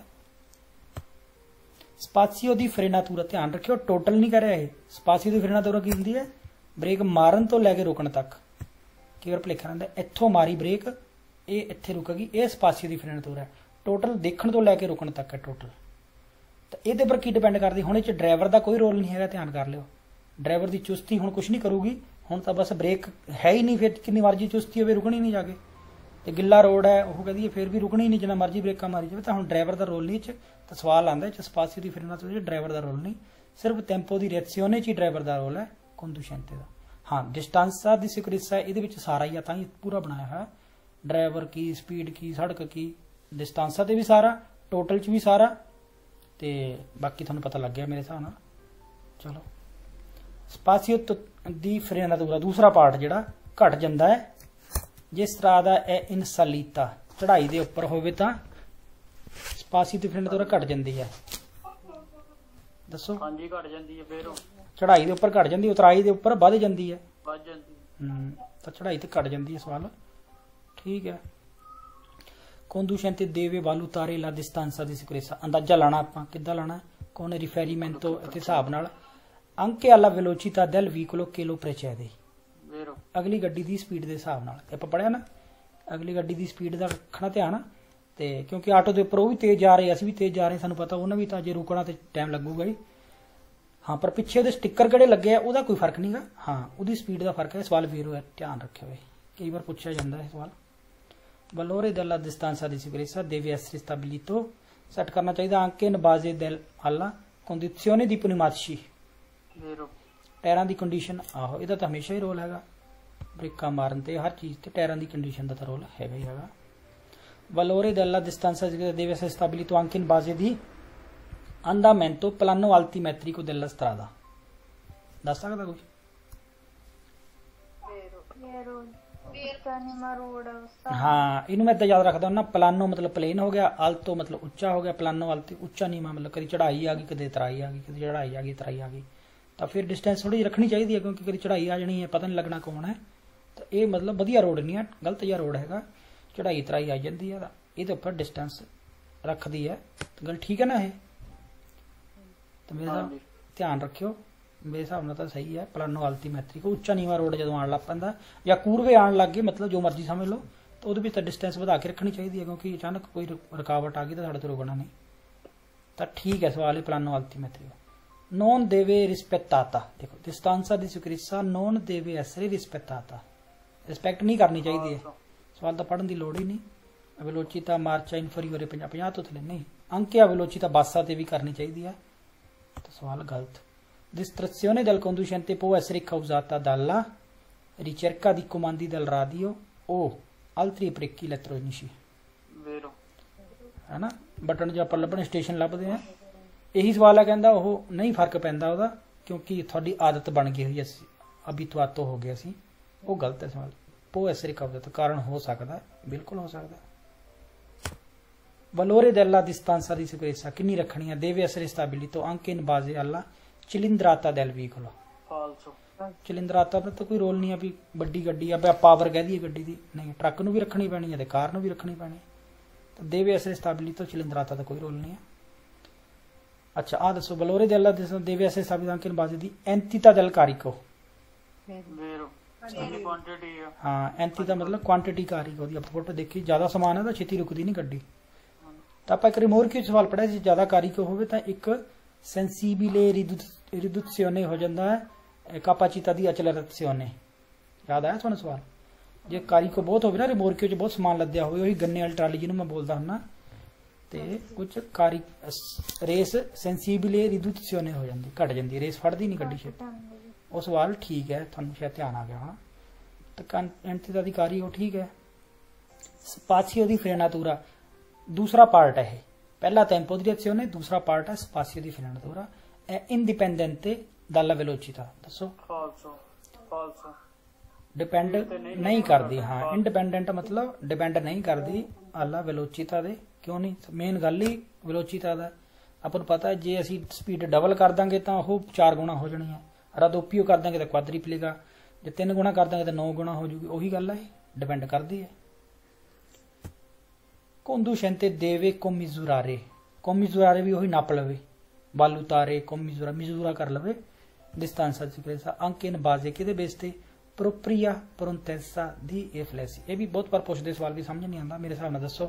स्पासियो दी फ्रेनातूरा, ध्यान रखियो टोटल नहीं कर रहा है। स्पासियो दी फ्रेनातूरा की होंदी है ब्रेक मारन तो लैके रोकण तक, कई बार भुलेखा रहिंदा इत्थों मारी ब्रेक ये इत्थे रुकेगी, ये स्पासियो दी फ्रेनातूरा है। टोटल देखण तो लैके रोकण तक है टोटल। तो ये पर की डिपेंड करती, हुण इह ड्राइवर का कोई रोल नहीं है, ध्यान कर लियो। ड्राइवर की चुस्ती हुण कुछ नहीं करूगी, हुण तो बस ब्रेक है ही नहीं, फिर कितनी मर्जी चुस्ती होवे रुकनी नहीं जाके। ਤੇ ਗਿੱਲਾ ਰੋਡ ਹੈ ਉਹ ਕਹਦੀ ਫਿਰ ਵੀ ਰੁਕਣੀ ਨਹੀਂ, ਜਿੰਨਾ ਮਰਜ਼ੀ ਬ੍ਰੇਕਾਂ ਮਾਰੀ ਜਾਵੇ। ਤਾਂ ਹੁਣ ਡਰਾਈਵਰ ਦਾ ਰੋਲ ਨਹੀਂ, ਤਾਂ ਸਵਾਲ ਆਉਂਦਾ ਚ ਸਪਾਸੀਓ ਦੀ frenatura ਡਰਾਈਵਰ ਦਾ ਰੋਲ ਨਹੀਂ, ਸਿਰਫ ਟੈਂਪੋ ਦੀ reazione ਚ ਹੀ ਡਰਾਈਵਰ ਦਾ ਰੋਲ ਹੈ conducente ਦਾ। ਹਾਂ distanza di sicurezza ਇਹਦੇ ਵਿੱਚ ਸਾਰਾ ਹੀ ਆ, ਤਾਂ ਹੀ ਪੂਰਾ ਬਣਾਇਆ ਹੋਇਆ, ਡਰਾਈਵਰ ਕੀ, ਸਪੀਡ ਕੀ, ਸੜਕ ਕੀ, ਡਿਸਟੈਂਸਾਂ ਤੇ ਵੀ ਸਾਰਾ, ਟੋਟਲ ਚ ਵੀ ਸਾਰਾ, ਤੇ ਬਾਕੀ ਤੁਹਾਨੂੰ ਪਤਾ ਲੱਗ ਗਿਆ ਮੇਰੇ ਹਿਸਾਬ ਨਾਲ। ਚਲੋ ਸਪਾਸੀਓ ਦੀ frenatura ਦੂਸਰਾ ਪਾਰਟ ਜਿਹੜਾ ਘਟ ਜਾਂਦਾ ਹੈ ਜੇ ਸਟਰਾਦਾ ਹੈ ਇਨ ਸਾਲੀਤਾ, ਚੜਾਈ ਦੇ ਉੱਪਰ ਹੋਵੇ ਤਾਂ ਸਪਾਸੀਓ ਦੀ frenatura ਘਟ ਜਾਂਦੀ ਹੈ। ਦੱਸੋ। ਹਾਂਜੀ ਘਟ ਜਾਂਦੀ ਹੈ, ਫਿਰ ਚੜਾਈ ਦੇ ਉੱਪਰ ਘਟ ਜਾਂਦੀ, ਉਤਰਾਈ ਦੇ ਉੱਪਰ ਵੱਧ ਜਾਂਦੀ ਹੈ। ਵੱਧ ਜਾਂਦੀ। ਤਾਂ ਚੜਾਈ ਤੇ ਘਟ ਜਾਂਦੀ ਹੈ ਸਵਾਲ, ਠੀਕ ਹੈ। conducente deve valutare la distanza di sicurezza, ਅੰਦਾਜ਼ਾ ਲਾਣਾ ਆਪਾਂ ਕਿੱਦਾਂ ਲਾਣਾ, con riferimento ਤੇ ਹਿਸਾਬ ਨਾਲ anche alla velocità del veicolo che lo precede, ਅਗਲੀ ਗੱਡੀ ਦੀ ਸਪੀਡ ਦੇ ਹਿਸਾਬ ਨਾਲ। ਆਪਾਂ ਪੜਿਆ ਨਾ, ਅਗਲੀ ਗੱਡੀ ਦੀ ਸਪੀਡ ਦਾ ਰੱਖਣਾ ਧਿਆਨ, ਤੇ ਕਿਉਂਕਿ ਆਟੋ ਦੇ ਉੱਪਰ ਉਹ ਵੀ ਤੇਜ਼ ਜਾ ਰਹੇ, ਅਸੀਂ ਵੀ ਤੇਜ਼ ਜਾ ਰਹੇ, ਸਾਨੂੰ ਪਤਾ ਉਹਨਾਂ ਵੀ ਤਾਂ ਜੇ ਰੁਕਣਾ ਤੇ ਟਾਈਮ ਲੱਗੂਗਾ ਹੀ। ਹਾਂ ਪਰ ਪਿੱਛੇ ਉਹਦੇ ਸਟicker ਕਿਹੜੇ ਲੱਗੇ ਆ ਉਹਦਾ ਕੋਈ ਫਰਕ ਨਹੀਂਗਾ, ਹਾਂ ਉਹਦੀ ਸਪੀਡ ਦਾ ਫਰਕ ਹੈ। ਸਵਾਲ ਵੀਰੋ ਹੈ, ਧਿਆਨ ਰੱਖਿਓ, ਕਈ ਵਾਰ ਪੁੱਛਿਆ ਜਾਂਦਾ ਹੈ ਸਵਾਲ। valore della distanza di sicurezza deve essere stabilito, set ਕਰਨਾ ਚਾਹੀਦਾ anche in base alla condizione di pneumatici, ਟਾਇਰਾਂ ਦੀ ਕੰਡੀਸ਼ਨ। ਆਹੋ ਇਹਦਾ ਤਾਂ ਹਮੇਸ਼ਾ ਹੀ ਰੋਲ ਹੈਗਾ, ਬ੍ਰੇਕਾਂ ਮਾਰਨ ਤੇ ਹਰ ਚੀਜ਼ ਤੇ ਟਾਇਰਾਂ ਦੀ ਕੰਡੀਸ਼ਨ ਦਾ ਤਾਂ ਰੋਲ ਹੈਗਾ ਹੀ ਹੈਗਾ। valore della distanza deve essere stabilito anche in base di andamento plano altimetrico della strada, ਦੱਸ ਸਕਦਾ ਕੁਝ? ਹਾਂ ਇਹਨੂੰ ਮੈਂ ਇਦਾਂ ਯਾਦ ਰੱਖਦਾ ਹੁੰਦਾ, ਪਲਾਨੋ ਮਤਲਬ ਪਲੇਨ ਹੋ ਗਿਆ, ਆਲਤੋ ਮਤਲਬ ਉੱਚਾ ਹੋ ਗਿਆ, ਪਲਾਨੋ ਆਲਤੀ ਉੱਚਾ ਨੀਵਾਂ ਮਤਲਬ ਕਦੀ ਚੜਾਈ ਆ ਗਈ, ਕਦੇ ਤਰਾਈ ਆ ਗਈ, ਕਦੇ ਚੜਾਈ ਆ ਗਈ, ਤਰਾਈ ਆ ਗਈ, ਤਾਂ ਫਿਰ ਡਿਸਟੈਂਸ ਥੋੜੀ ਜਿਹੀ ਰੱਖਣੀ ਚਾਹੀਦੀ ਹੈ, ਕਿਉਂਕਿ ਕਦੀ ਚੜਾਈ ਆ ਜਾਣੀ ਹੈ, ਪਤਾ ਨਹੀਂ ਲੱਗਣਾ ਕੌਣ ਹੈ। ਤਾਂ ਇਹ ਮਤਲਬ ਵਧੀਆ ਰੋਡ ਨਹੀਂ ਹੈ, ਗਲਤ ਜਿਹਾ ਰੋਡ ਹੈਗਾ, ਚੜਾਈ ਤਰਾਈ ਆ ਜਾਂਦੀ ਹੈ, ਇਹਦੇ ਉੱਪਰ ਡਿਸਟੈਂਸ ਰੱਖਦੀ ਹੈ। ਗੱਲ ਠੀਕ ਹੈ ਨਾ ਇਹ? ਤਾਂ ਮੇਰਾ ਧਿਆਨ ਰੱਖਿਓ, ਮੇਰੇ ਹਿਸਾਬ ਨਾਲ ਤਾਂ ਸਹੀ ਹੈ। ਪਲਾਨੋ ਆਲਟੀਮੈਟ੍ਰਿਕ ਉੱਚਾ ਨੀਵਾਂ ਰੋਡ ਜਦੋਂ ਆਉਣ ਲੱਗ ਪੈਂਦਾ ਜਾਂ ਕੂਰਵੇ ਆਉਣ ਲੱਗ ਗਏ, ਮਤਲਬ ਜੋ ਮਰਜ਼ੀ ਸਮਝ ਲਓ, ਤਾਂ ਉਹਦੇ ਵਿੱਚ ਤਾਂ ਡਿਸਟੈਂਸ ਵਧਾ ਕੇ ਰੱਖਣੀ ਚਾਹੀਦੀ ਹੈ, ਕਿਉਂਕਿ ਅਚਾਨਕ ਕੋਈ ਰੁਕਾਵਟ ਆ ਗਈ ਤਾਂ ਸਾਡੇ ਤੋਂ ਰੁਕਣਾ ਨਹੀਂ। ਤਾਂ ਠੀਕ ਹੈ ਸਵਾਲ ਹੈ ਪਲਾਨੋ ਆਲਟੀਮੈਟ੍ਰਿਕ। non deve rispettata, ਦੇਖੋ distanza di sicurezza non deve essere rispettata, respect ਨਹੀਂ ਕਰਨੀ ਚਾਹੀਦੀ ਹੈ। ਸਵਾਲ ਤਾਂ ਪੜ੍ਹਨ ਦੀ ਲੋੜ ਹੀ ਨਹੀਂ। velocità marcia inferiore 50 ਤੋਂ ਥੱਲੇ ਨਹੀਂ, anche a velocità bassa ਤੇ ਵੀ ਕਰਨੀ ਚਾਹੀਦੀ ਹੈ, ਤਾਂ ਸਵਾਲ ਗਲਤ। distrazione del conducente può essere causata dalla ricerca di comandi del radio o altri apparecchi elettronici, ਹੈ ਨਾ, ਬਟਨ ਜੇ ਆਪਾਂ ਲੱਭਣੇ ਸਟੇਸ਼ਨ ਲੱਭਦੇ ਆ, ਇਹੀ ਸਵਾਲ ਹੈ। ਕਹਿੰਦਾ ਉਹ ਨਹੀਂ ਫਰਕ ਪੈਂਦਾ ਉਹਦਾ, ਕਿਉਂਕਿ ਤੁਹਾਡੀ ਆਦਤ ਬਣ ਗਈ ਹੋਈ, ਅਸੀਂ ਅਬਿਤੁਆਤੋ ਹੋ ਗਏ ਅਸੀਂ, ਉਹ ਗਲਤ ਹੈ ਸਵਾਲ। può essere causata ਕਾਰਨ ਹੋ ਸਕਦਾ, ਬਿਲਕੁਲ ਹੋ ਸਕਦਾ। valore della distanza di sicurezza ਕਿੰਨੀ ਰੱਖਣੀ ਹੈ? deve essere stabilito anche in base alla cilindrata del veicolo, cilindrata ਦਾ ਤਾਂ ਕੋਈ ਰੋਲ ਨਹੀਂ ਹੈ ਵੀ ਵੱਡੀ ਗੱਡੀ ਆ ਪਾਵਰ ਕਹਿ ਦਈਏ ਗੱਡੀ ਦੀ, ਨਹੀਂ, ਟਰੱਕ ਨੂੰ ਵੀ ਰੱਖਣੀ ਪੈਣੀ ਹੈ ਤੇ ਕਾਰ ਨੂੰ ਵੀ ਰੱਖਣੀ ਪੈਣੀ, ਤਾਂ deve essere stabilito cilindrata ਦਾ ਕੋਈ ਰੋਲ ਨਹੀਂ ਹੈ। ਅੱਛਾ ਆਹ ਦੱਸੋ, valore della distanza deve essere stabilito anche in base di entità del carico, ਹਾਂ ਐਂਟੀ ਦਾ ਮਤਲਬ ਕੁਆਂਟੀਟੀ ਕਾਰਿਕ, ਉਹਦੀ ਆਪਾਂ ਫੋਟੋ ਦੇਖੀ, ਜ਼ਿਆਦਾ ਸਮਾਨ ਹੈ ਤਾਂ ਛੇਤੀ ਰੁਕਦੀ ਨਹੀਂ ਗੱਡੀ। ਤਾਂ ਆਪਾਂ ਇੱਕ ਰਿਮੋਰਕੀ ਸਵਾਲ ਪੜਿਆ ਸੀ, ਜ਼ਿਆਦਾ ਕਾਰਿਕ ਹੋਵੇ ਤਾਂ ਇੱਕ ਸੈਂਸੀਬਿਲੇ ਰਿਡੁzione ਹੋ ਜਾਂਦਾ ਹੈ capacità di accelerazione, ਯਾਦ ਆਇਆ ਤੁਹਾਨੂੰ ਸਵਾਲ? ਜੇ ਕਾਰਿਕ ਬਹੁਤ ਹੋਵੇ ਨਾ, ਰਿਮੋਰਕੀ 'ਚ ਬਹੁਤ ਸਮਾਨ ਲੱਦਿਆ ਹੋਵੇ, ਉਹੀ ਗੰਨੇ ਵਾਲੀ ਟਰਾਲੀ ਜਿਹਨੂੰ ਮੈਂ ਬੋਲਦਾ ਹੁੰਦਾ, ਤੇ ਕੁਝ ਕਾਰਿਕ ਰੇਸ ਸੈਂਸੀਬਿਲੇ ਰਿਡੁzione ਹੋ ਜਾਂਦੀ, ਘਟ ਜਾਂਦੀ, ਰੇਸ ਫੜਦੀ ਨਹੀਂ ਗੱਡੀ ਛੇਤੀ। ਉਹ ਸਵਾਲ ਠੀਕ ਹੈ, ਤੁਹਾਨੂੰ ਸ਼ਾਇਦ ਧਿਆਨ ਆ ਗਿਆ ਹੋਣਾ। ਤਾਂ ਐਂਟੀਟਾ ਦੀ ਕਾਰੀ ਉਹ ਠੀਕ ਹੈ। ਸਪਾਸੀਓ ਦੀ frenatura ਦੂਸਰਾ ਪਾਰਟ ਹੈ ਇਹ, ਪਹਿਲਾ ਟੈਂਪੋ ਦੀ reazione, ਦੂਸਰਾ ਪਾਰਟ ਹੈ ਸਪਾਸੀਓ ਦੀ frenatura, è indipendente dalla velocità, ਦੱਸੋ? ਡਿਪੈਂਡ ਨਹੀਂ ਕਰਦੀ, ਹਾਂ ਇੰਡੀਪੈਂਡੈਂਟ ਮਤਲਬ ਡਿਪੈਂਡ ਨਹੀਂ ਕਰਦੀ alla velocità ਦੇ। ਕਿਉਂ ਨਹੀਂ? ਮੇਨ ਗੱਲ ਹੀ velocità ਦਾ। ਆਪਾਂ ਨੂੰ ਪਤਾ ਜੇ ਅਸੀਂ ਸਪੀਡ ਡਬਲ ਕਰ ਦਾਂਗੇ ਤਾਂ ਉਹ 4 ਗੁਣਾ ਹੋ ਜਾਣੀ ਹੈ, ਰਾਦੋਪੀਓ ਕਰ ਦਾਂਗੇ ਤਾਂ ਕੁਆਦਰੀਪਲੇਗਾ, ਜੇ 3 ਗੁਣਾ ਕਰ ਦਾਂਗੇ ਤਾਂ 9 ਗੁਣਾ ਹੋ ਜੂਗੀ, ਉਹੀ ਗੱਲ ਹੈ, ਡਿਪੈਂਡ ਕਰਦੀ ਹੈ। conducente deve commisurare, commisurare ਵੀ ਉਹੀ ਨੱਪ ਲਵੇ, valutare, commisurare, ਮਿਜ਼ੂਰਾ ਕਰ ਲਵੇ, distanza di sicurezza anche in base ਕਿਹਦੇ ਬੇਸ ਤੇ? propria prontezza di riflessi। ਇਹ ਵੀ ਬਹੁਤ ਵਾਰ ਪੁੱਛਦੇ ਸਵਾਲ, ਵੀ ਸਮਝ ਨਹੀਂ ਆਉਂਦਾ, ਮੇਰੇ ਹਿਸਾਬ ਨਾਲ ਦੱਸੋ।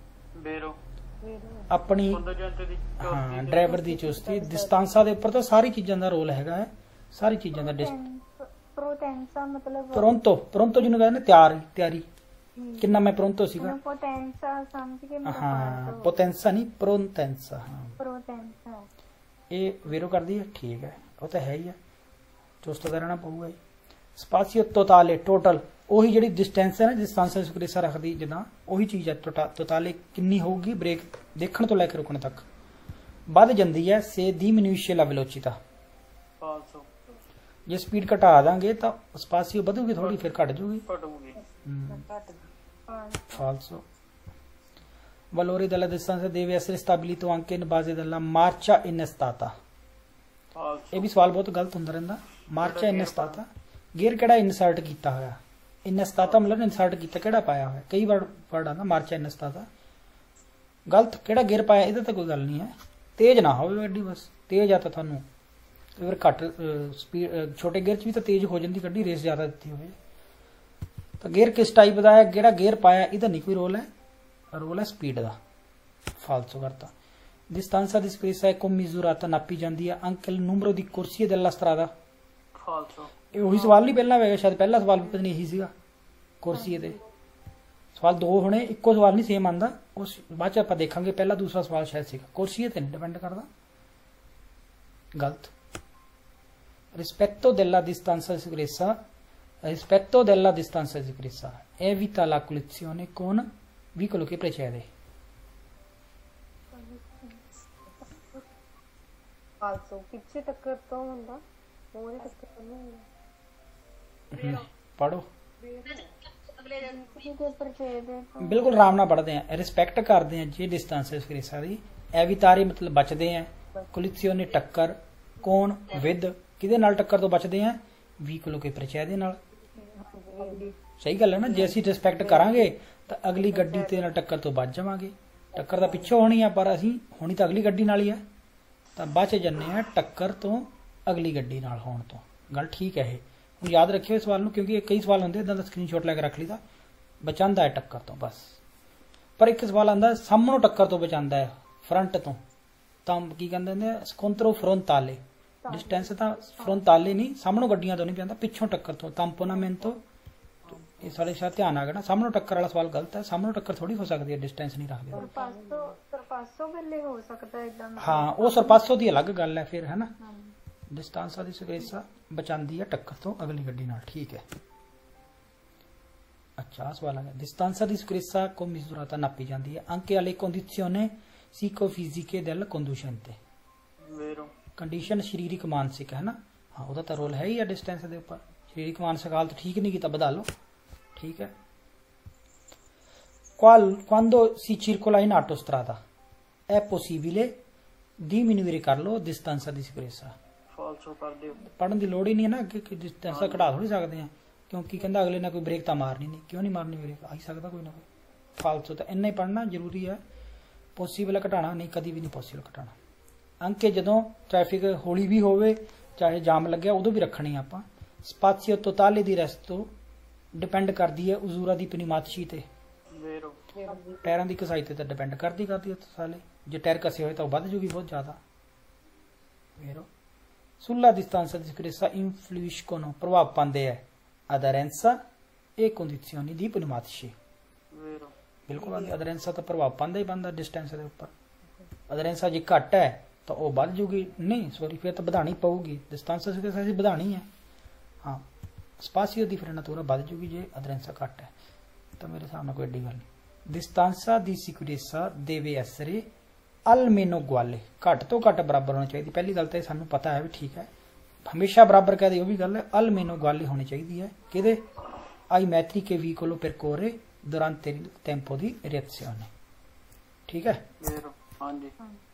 ਆਪਣੀ ਹਾਂ ਡਰਾਈਵਰ ਦੀ ਚੁਸਤੀ, ਡਿਸਟੈਂਸਾਂ ਦੇ ਉੱਪਰ ਤਾਂ ਸਾਰੀ ਚੀਜ਼ਾਂ ਦਾ ਰੋਲ ਹੈਗਾ ਹੈ, ਸਾਰੀ ਚੀਜ਼ਾਂ ਦਾ। ਪ੍ਰੋਟੈਂਸਾ ਮਤਲਬ ਪ੍ਰੋਂਤੋ, ਪ੍ਰੋਂਤੋ ਜਿਹਨੂੰ ਕਹਿੰਦੇ ਤਿਆਰੀ, ਕਿੰਨਾ ਮੈਂ ਪ੍ਰੋਂਤੋ ਸੀਗਾ। पोटेंसा समझ के मेरा ਹਾਂ ਪੋਟੈਂਸਾ ਨਹੀਂ ਪ੍ਰੋਂਟੈਂਸਾ। ਹਾਂ प्रोटेंसा ਇਹ ਵੇਰੋ ਕਰਦੀ ਹੈ ਠੀਕ ਹੈ ਉਹ ਤਾਂ ਹੈ ਹੀ ਹੈ ਚੁਸਤ ਦਾ ਰਹਿਣਾ ਪਊਗਾ ਜੀ। ਸਪਾਸੀਓ ਤੋਤਾਲੇ ਟੋਟਲ ਉਹੀ ਜਿਹੜੀ ਡਿਸਟੈਂਸ ਹੈ ਨਾ ਡਿਸਟੈਂਸ ਸਕਰੇਸਾ ਰੱਖਦੀ ਜਿੱਦਾਂ ਉਹੀ ਚੀਜ਼ ਹੈ। ਤੋਤਾਲੇ ਕਿੰਨੀ ਹੋਊਗੀ ਬ੍ਰੇਕ ਦੇਖਣ ਤੋਂ ਲੈ ਕੇ ਰੁਕਣ ਤੱਕ ਵੱਧ ਜਾਂਦੀ ਹੈ ਸੇ ਦੀ ਮਿਨੂਸ਼ੀਆ ਲਾ ਵੈਲੋਚਿਟà। ਜੇ ਸਪੀਡ ਘਟਾ ਦਾਂਗੇ ਤਾਂ ਸਪਾਸੀਓ ਵਧੂਗੀ ਥੋੜੀ ਫਿਰ ਘਟ ਜੂਗੀ। falso valore della distanza deve essere stabilito anche in base della marcia innestata। ਇਹ ਵੀ ਸਵਾਲ ਬਹੁਤ ਗਲਤ ਹੁੰਦਾ ਰਹਿੰਦਾ। ਮਾਰਚਾ ਇਨਸਟਾਤਾ ਗੇਅਰ ਕਿਹੜਾ ਇਨਸਰਟ ਕੀਤਾ ਹੋਇਆ। ਇਨਸਟਾਤਾ ਮਤਲਬ ਇਨਸਰਟ ਕੀਤਾ ਕਿਹੜਾ ਪਾਇਆ ਹੋਇਆ। ਕਈ ਵਾਰ ਵਰਡ ਆਉਂਦਾ ਮਾਰਚਾ ਇਨਸਟਾਤਾ ਗਲਤ ਕਿਹੜਾ ਗੇਅਰ ਪਾਇਆ ਇਹਦਾ ਤਾਂ ਕੋਈ ਗੱਲ ਨਹੀਂ ਹੈ। ਤੇਜ਼ ਨਾ ਹੋਵੇ ਗੱਡੀ ਬਸ ਤੇਜ਼ ਆ ਤਾਂ ਤੁਹਾਨੂੰ ਫਿਰ ਘੱਟ ਸਪੀਡ ਛੋਟੇ ਗੇਅਰ 'ਚ ਵੀ ਤਾਂ ਤੇਜ਼ ਹੋ ਜਾਂਦੀ ਗੱਡੀ ਰੇਸ ਜ਼ਿਆਦਾ ਦਿੱਤੀ ਹੋਵੇ ਤਾਂ ਗੇਅਰ ਕਿਸ ਟਾਈਪ ਦਾ ਹੈ ਕਿਹੜਾ ਗੇਅਰ ਪਾਇਆ ਇਹਦਾ ਨਹੀਂ ਕੋਈ ਰੋਲ ਹੈ। ਰੋਲ ਹੈ ਸਪੀਡ ਦਾ। ਫਾਲਸੋ ਕਰਤਾ distanza di spesa è commisurata ਨਾਪੀ ਜਾਂਦੀ ਹੈ anche il numero di corsie della strada। ਫਾਲਸੋ ਇਹ ਉਹੀ ਸਵਾਲ ਨਹੀਂ ਪਹਿਲਾਂ ਹੋਵੇਗਾ ਸ਼ਾਇਦ ਪਹਿਲਾ ਸਵਾਲ ਵੀ ਪਤਾ ਨਹੀਂ ਇਹੀ ਸੀਗਾ ਕੁਰਸੀ ਦੇ ਸਵਾਲ ਦੋ ਹੋਣੇ ਇੱਕੋ ਸਵਾਲ ਨਹੀਂ ਸੇਮ ਆਂਦਾ ਉਸ ਬਾਅਦ ਚ ਆਪਾਂ ਦੇਖਾਂਗੇ ਪਹਿਲਾ ਦੂਸਰਾ ਸਵਾਲ ਸ਼ਾਇਦ ਸੀਗਾ ਕੁਰਸੀ ਤੇ ਨਹੀਂ ਡਿਪੈਂਡ ਕਰਦਾ ਗਲਤ। rispetto della distanza di sicurezza evita la collisione con veicolo che precede। फालतू पीछे टक्कर तो ਹੁੰਦਾ ਉਹਦੇ ਟੱਕਰ ਨਹੀਂ ਹੁੰਦਾ। ਪੜੋ बिल्कुल ਬਿਲਕੁਲ ਆਰਾਮ ਨਾਲ ਪੜਦੇ ਆ ਰਿਸਪੈਕਟ ਕਰਦੇ ਆ ਜੇ ਡਿਸਟੈਂਸ ਸਕਰੇਸਾ ਦੀ ਐਵਿਤਾਰੇ ਮਤਲਬ ਬਚਦੇ ਆ ਕੋਲੀਸੀਓਨੇ ਟੱਕਰ ਕੌਣ ਵਿਦ ਕਿਹਦੇ ਨਾਲ ਟੱਕਰ ਤੋਂ ਬਚਦੇ ਆ ਵਹੀਕਲ ਕੇ ਪਰਿਚੈ ਦੇ ਨਾਲ। ਸਹੀ ਗੱਲ ਹੈ ਨਾ ਜੇ ਅਸੀਂ ਰਿਸਪੈਕਟ ਕਰਾਂਗੇ ਤਾਂ ਅਗਲੀ ਗੱਡੀ ਤੇ ਨਾਲ ਟੱਕਰ ਤੋਂ ਬਚ ਜਾਵਾਂਗੇ। ਟੱਕਰ ਤਾਂ ਪਿੱਛੋਂ ਹੋਣੀ ਆ ਪਰ ਅਸੀਂ ਹੋਣੀ ਤਾਂ ਅਗਲੀ ਗੱਡੀ ਨਾਲ ਹੀ ਆ ਤਾਂ ਬਚ ਜੰਨੇ ਆ ਟੱਕਰ ਤੋਂ ਅਗਲੀ ਗੱਡੀ ਨਾਲ ਹੋਣ ਤੋਂ। ਗੱਲ ਠੀਕ ਹੈ ਇਹ ਹੁਣ ਯਾਦ ਰੱਖਿਓ ਇਸ ਸਵਾਲ ਨੂੰ ਕਿਉਂਕਿ ਕਈ ਸਵਾਲ ਹੁੰਦੇ ਇਦਾਂ ਦਾ ਸਕਰੀਨਸ਼ਾਟ ਲੈ ਕੇ ਰੱਖ ਲਈਦਾ ਬਚਾਉਂਦਾ ਹੈ ਟੱਕਰ ਤੋਂ ਬਸ। ਪਰ ਇੱਕ ਸਵਾਲ ਆਂਦਾ ਸਾਹਮਣੋਂ ਟੱਕਰ ਤੋਂ ਬਚਾਉਂਦਾ ਹੈ ਫਰੰਟ ਤੋਂ ਤਾਂ ਕੀ ਕਹਿੰਦੇ ਨੇ ਸਕੋਂਤਰੋ ਫਰੋਂਤਾਲੇ ਡਿਸਟੈਂਸ ਤਾਂ ਫਰੋਂਤਾਲੇ ਨਹੀਂ ਸਾਹਮਣੋਂ ਗੱਡੀਆਂ ਤੋਂ ਨਹੀਂ ਪੈਂਦਾ ਪਿੱਛੋਂ ਟੱਕਰ ਤੋਂ ਤਾਂਪੋਨਾਮੈਂਟੋ। ਇਹ ਸਾਡੇ ਸ਼ਾਇਦ ਧਿਆਨ ਆ ਗਿਆ ਨਾ ਸਾਹਮਣੋਂ ਟੱਕਰ ਵਾਲਾ ਸਵਾਲ ਗਲਤ ਹੈ ਸਾਹਮਣੋਂ ਟੱਕਰ ਥੋੜੀ ਹੋ ਸਕਦੀ ਹੈ ਡਿਸਟੈਂਸ ਨਹੀਂ ਰੱਖਦੇ। ਸਰਪਾਸੋ ਵੇਲੇ ਹੋ ਸਕਦਾ ਇਦਾਂ ਹਾਂ ਉਹ ਸਰਪਾਸੋ ਦੀ ਅਲੱਗ ਗੱਲ ਹੈ ਫਿਰ ਹੈ ਨਾ। ਡਿਸਟੈਂਸਾ ਦੀ ਸਕਰੇਸਾ ਬਚਾਉਂਦੀ ਹੈ ਟੱਕਰ ਤੋਂ ਅਗਲੀ ਗੱਡੀ ਨਾਲ ਠੀਕ ਹੈ। ਅੱਛਾ ਸਵਾਲ ਆ ਗਿਆ distanza di sicurezza commisurata ਨਾਪੀ ਜਾਂਦੀ ਹੈ anche alle condizioni psicofisiche del conducente। Condition ਸਰੀਰਕ ਮਾਨਸਿਕ ਹੈ ਨਾ। ਹਾਂ ਉਹਦਾ ਤਾਂ ਰੋਲ ਹੈ ਹੀ ਆ ਡਿਸਟੈਂਸ ਦੇ ਉੱਪਰ ਸਰੀਰਕ ਮਾਨਸਿਕ ਹਾਲਤ ਠੀਕ ਨਹੀਂ ਕੀਤਾ ਵਧਾ ਲਓ ਠੀਕ ਹੈ। quando si circola in autostrada è possibile diminuire ਕਰ ਲਓ distanza di sicurezza। ਫਾਲਸੋ ਕਰ ਦਿਓ ਪੜਨ ਦੀ ਲੋੜ ਹੀ ਨਹੀਂ ਹੈ ਨਾ ਕਿ ਡਿਸਟੈਂਸ ਘਟਾ ਥੋੜੀ ਸਕਦੇ ਆ ਕਿਉਂਕਿ ਕਹਿੰਦਾ ਅਗਲੇ ਨੇ ਕੋਈ ਬ੍ਰੇਕ ਤਾਂ ਮਾਰਨੀ ਨਹੀਂ ਕਿਉਂ ਨਹੀਂ ਮਾਰਨੀ ਬ੍ਰੇਕ ਆ ਹੀ ਸਕਦਾ ਕੋਈ ਨਾ ਕੋਈ। ਫਾਲਤੂ ਤਾਂ ਇੰਨਾ ਹੀ ਪੜਨਾ ਜ਼ਰੂਰੀ ਹੈ ਪੋਸੀਬਲ ਘਟਾਣਾ ਨਹੀਂ ਕਦੀ ਵੀ ਨਹੀਂ ਪੋਸੀਬਲ ਘਟਾਣਾ। ਅੰਕੇ ਜਦੋਂ ਟ੍ਰੈਫਿਕ ਹੌਲੀ ਵੀ ਹੋਵੇ ਚਾਹੇ ਜਾਮ ਲੱਗਿਆ ਉਦੋਂ ਵੀ ਰੱਖਣੀ ਆਪਾਂ। ਸਪਾਸੀਓ ਤੋਤਾਲੇ ਦੀ ਰੈਸਟੋ ਡਿਪੈਂਡ ਕਰਦੀ ਹੈ ਉਜ਼ੂਰਾ ਦੀ ਪਨਿਮਾਤਸ਼ੀ ਤੇ ਟਾਇਰਾਂ ਦੀ ਕਸਾਈ ਤੇ ਤਾਂ ਡਿਪੈਂਡ ਕਰਦੀ ਹੈ ਤੋਤਾਲੇ ਜੇ ਟਾਇਰ ਕਸੇ ਹੋਏ ਤਾਂ ਉਹ ਵੱਧ ਜੂਗੀ ਬਹੁਤ ਜ਼ਿਆਦਾ। ਵੇਰੋ sulla distanza di sicurezza influiscono ਪ੍ਰਭਾਵ ਪਾਉਂਦੇ ਹੈ aderenza e condizioni di pneumatici। ਬਿਲਕੁਲ ਅਦਰੈਂਸਾ ਤਾਂ ਪ੍ਰਭਾਵ ਪਾਉਂਦਾ ਹੀ ਪਾਉਂਦਾ ਡਿਸਟੈਂਸ ਦੇ ਉੱਪਰ। ਅਦਰੈਂਸਾ ਜੇ ਘੱਟ ਹੈ ਤਾਂ ਉਹ ਵੱਧ ਜੂਗੀ ਨਹੀਂ ਸੋਰੀ ਫਿਰ ਤਾਂ ਵਧਾਣੀ ਪਊਗੀ ਡਿਸਟੈਂਸ ਅਸੀਂ ਵਧਾਣੀ ਹੈ। ਹਾਂ ਸਪਾਸੀਓ ਦੀ ਫਿਰ ਨਾਤੂਰਾ ਵੱਧ ਜੂਗੀ ਜੇ ਅਦਰੈਂਸਾ ਘੱਟ ਹੈ ਤਾਂ ਮੇਰੇ ਹਿਸਾਬ ਨਾਲ ਕੋਈ ਏਡੀ ਗੱਲ ਨਹੀਂ। distanza di sicurezza deve essere almeno uguale ਘੱਟ ਤੋਂ ਘੱਟ ਬਰਾਬਰ ਹੋਣੀ ਚਾਹੀਦੀ। ਪਹਿਲੀ ਗੱਲ ਤਾਂ ਇਹ ਸਾਨੂੰ ਪਤਾ ਹੈ ਵੀ ਠੀਕ ਹੈ ਹਮੇਸ਼ਾ ਬਰਾਬਰ ਕਹਦੇ ਉਹ ਵੀ ਗੱਲ ਹੈ almeno uguale ਹੋਣੀ ਚਾਹੀਦੀ ਹੈ ਕਿਹਦੇ ai metri che veicolo percorre durante il tempo di reazione ਠੀਕ ਹੈ। ਹਾਂਜੀ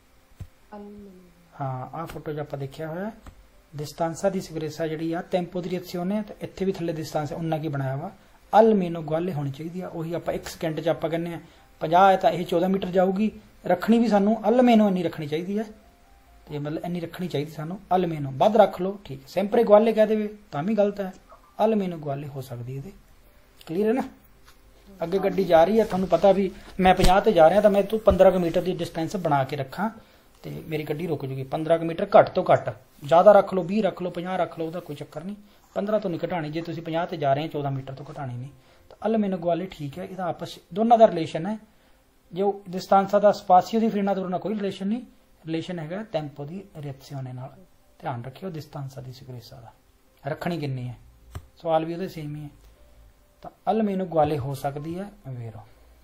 ਹਾਂ ਆਹ ਫੋਟੋ 'ਚ ਆਪਾਂ ਦੇਖਿਆ ਹੋਇਆ distanza di sicurezza ਜਿਹੜੀ ਆ tempo di reazione ਤੇ ਇੱਥੇ ਵੀ ਥੱਲੇ distanza ਉਹਨਾਂ ਕੀ ਬਣਾਇਆ ਵਾ almeno uguale ਹੋਣੀ ਚਾਹੀਦੀ ਆ। ਉਹੀ ਆਪਾਂ 1 ਸਕਿੰਟ 'ਚ ਆਪਾਂ ਕਹਿੰਦੇ ਆ 50 ਹੈ ਤਾਂ ਇਹ 14 ਮੀਟਰ ਜਾਊਗੀ ਰੱਖਣੀ ਵੀ ਸਾਨੂੰ almeno ਇੰਨੀ ਰੱਖਣੀ ਚਾਹੀਦੀ ਹੈ ਤੇ ਮਤਲਬ ਇੰਨੀ ਰੱਖਣੀ ਚਾਹੀਦੀ ਸਾਨੂੰ almeno ਵੱਧ ਰੱਖ ਲਓ ਠੀਕ ਹੈ। sempre uguale ਕਹਿ ਦੇਵੇ ਤਾਂ ਵੀ ਗਲਤ ਹੈ almeno uguale ਹੋ ਸਕਦੀ ਇਹਦੇ ਕਲੀਅਰ ਹੈ ਨਾ। ਅੱਗੇ ਗੱਡੀ ਜਾ ਰਹੀ ਹੈ ਤੁਹਾਨੂੰ ਪਤਾ ਵੀ ਮੈਂ 50 ਤੇ ਜਾ ਰਿਹਾ ਤਾਂ ਮੈਂ ਤੋਂ 15 ਮੀਟਰ ਦੀ ਡਿਸਟੈਂਸ ਬਣਾ ਕੇ ਰੱਖਾਂ ਤੇ ਮੇਰੀ ਗੱਡੀ ਰੁਕ ਜੂਗੀ 15 ਮੀਟਰ ਘੱਟ ਤੋਂ ਘੱਟ ਜ਼ਿਆਦਾ ਰੱਖ ਲਓ 20 ਰੱਖ ਲਓ 50 ਰੱਖ ਲਓ ਉਹਦਾ ਕੋਈ ਚੱਕਰ ਨਹੀਂ 15 ਤੋਂ ਨਹੀਂ ਘਟਾਣੀ ਜੇ ਤੁਸੀਂ 50 ਤੇ ਜਾ ਰਹੇ ਹੋ 14 ਮੀਟਰ ਤੋਂ ਘਟਾਣੀ ਨਹੀਂ ਤਾਂ ਅਲ ਮੇਨੋ ਉਗੁਆਲੇ ਠੀਕ ਹੈ, ਇਹਦਾ ਆਪਸ ਦੋਨਾਂ ਦਾ ਰਿਲੇਸ਼ਨ ਹੈ। ਜੋ distanza ਦਾ spazio di frenatura ਨਾਲ ਕੋਈ ਰਿਲੇਸ਼ਨ ਨਹੀਂ, ਰਿਲੇਸ਼ਨ ਹੈਗਾ ਟੈਂਪੋ ਦੀ ਰਿਐਕਸੀਓਨੇ ਨਾਲ। ਧਿਆਨ ਰੱਖਿਓ distanza ਦੀ ਸਿਕੁਰੇਸਾ ਦਾ ਰੱਖਣੀ ਕਿੰਨੀ ਹੈ, ਸਵਾਲ ਵੀ ਉਹਦੇ ਸੇਮ ਹੀ ਹੈ। ਤਾਂ ਅਲ ਮੇਨੋ ਉਗੁਆਲੇ ਹੋ ਸਕਦੀ ਹੈ ਵੇਰੋ।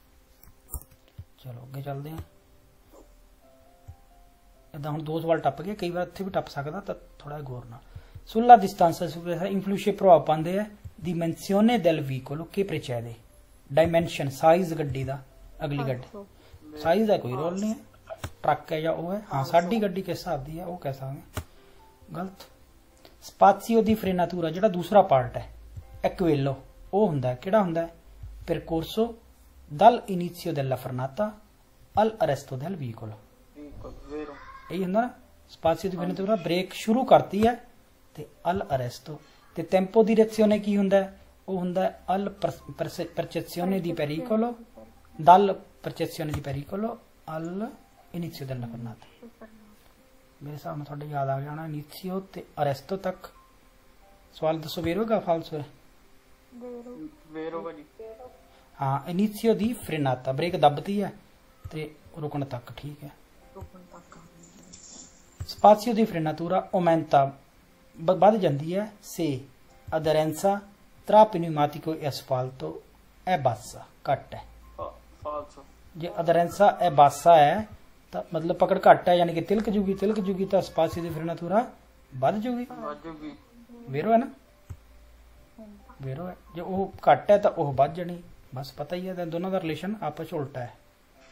ਚਲੋ ਅੱਗੇ ਚੱਲਦੇ ਹਾਂ। ਇਦਾਂ ਹੁਣ 2 ਸਵਾਲ ਟੱਪ ਗਏ, ਕਈ ਵਾਰ ਇੱਥੇ ਵੀ ਟੱਪ ਸਕਦਾ, ਤਾਂ ਥੋੜਾ ਗੌਰ ਨਾਲ। ਸੁlla distanza ਸਿਕੁਰੇਸਾ ਇਨਫਲੂਏ ਪ੍ਰਭਾਵ ਪਾਉਂਦੇ ਆ dimensione del veicolo che precede, dimension size ਗੱਡੀ ਦਾ, ਅਗਲੀ ਗੱਡੀ ਸਾਈਜ਼ ਦਾ ਕੋਈ ਰੋਲ ਨਹੀਂ ਹੈ, ਟਰੱਕ ਹੈ ਜਾਂ ਉਹ ਹੈ। ਹਾਂ ਸਾਡੀ ਗੱਡੀ ਕਿਸ ਹਿਸਾਬ ਦੀ ਹੈ ਉਹ ਕਹਿ ਸਕਦੇ, ਗਲਤ। ਸਪਾਜ਼ੀਓ ਦੀ ਫਰੇਨਾਤੂਰਾ ਜਿਹੜਾ ਦੂਸਰਾ ਪਾਰਟ ਹੈ ਐਕੁਏਲੋ, ਉਹ ਹੁੰਦਾ ਕਿਹੜਾ ਹੁੰਦਾ ਹੈ percorso dal inizio della frenata al arresto del veicolo, ਇਹੀ ਹੁੰਦਾ ਨਾ। ਸਪਾਜ਼ੀਓ ਦੀ ਫਰੇਨਾਤੂਰਾ ਬ੍ਰੇਕ ਸ਼ੁਰੂ ਕਰਤੀ ਹੈ ਤੇ ਅਲ ਅਰੈਸਟੋ, ਤੇ ਟੈਂਪੋ ਦੀ ਰਿਐਕਸੀਓਨੇ ਕੀ ਹੁੰਦਾ, ਉਹ ਹੁੰਦਾ ਅਲ percezione di pericolo dal percezione di pericolo al inizio della frenata। ਮੇਰੇ ਹਿਸਾਬ ਨਾਲ ਤੁਹਾਡੇ ਯਾਦ ਆ ਗਿਆ ਹੋਣਾ ਇਨੀਸ਼ੀਓ ਤੇ ਅਰੈਸਟੋ ਤੱਕ। ਸਵਾਲ ਦੱਸੋ ਵੇਰੋ ਦਾ ਫਾਲਸੋ ਹੈ? ਵੇਰੋ ਭਾਜੀ। ਹਾਂ ਇਨੀਸ਼ੀਓ ਦੀ ਫਰੇਨਾਤਾ ਬ੍ਰੇਕ ਦੱਬਦੀ ਹੈ ਤੇ ਰੁਕਣ ਤੱਕ, ਠੀਕ ਹੈ। ਸਪਾਜ਼ੀਓ ਦੀ ਫਰੇਨਾਤੂਰਾ ਓਮੈਂਟਾ ਵੱਧ ਜਾਂਦੀ ਹੈ ਸੇ ਅਦਰੈਂਸਾ tra pneumatico e asfalto è bassa, ਘੱਟ ਹੈ। ਫਾਲਸੋ। ਜੇ ਅਦਰੈਂਸਾ è bassa ਹੈ ਤਾਂ ਮਤਲਬ ਪਕੜ ਘੱਟ ਹੈ, ਯਾਨੀ ਕਿ ਤਿਲਕ ਜੂਗੀ ਤਾਂ ਸਪਾਜ਼ੀਓ ਦੀ ਫਰੇਨਾਤੂਰਾ ਵੱਧ ਜੂਗੀ। ਵੇਰੋ ਹੈ ਨਾ, ਵੇਰੋ ਹੈ। ਜੇ ਉਹ ਘੱਟ ਹੈ ਤਾਂ ਉਹ ਵੱਧ ਜਾਣੀ, ਬਸ ਪਤਾ ਹੀ ਹੈ। ਦੋਨਾਂ ਦਾ ਰਿਲੇਸ਼ਨ ਆਪਸ ਚ ਉਲਟਾ ਹੈ।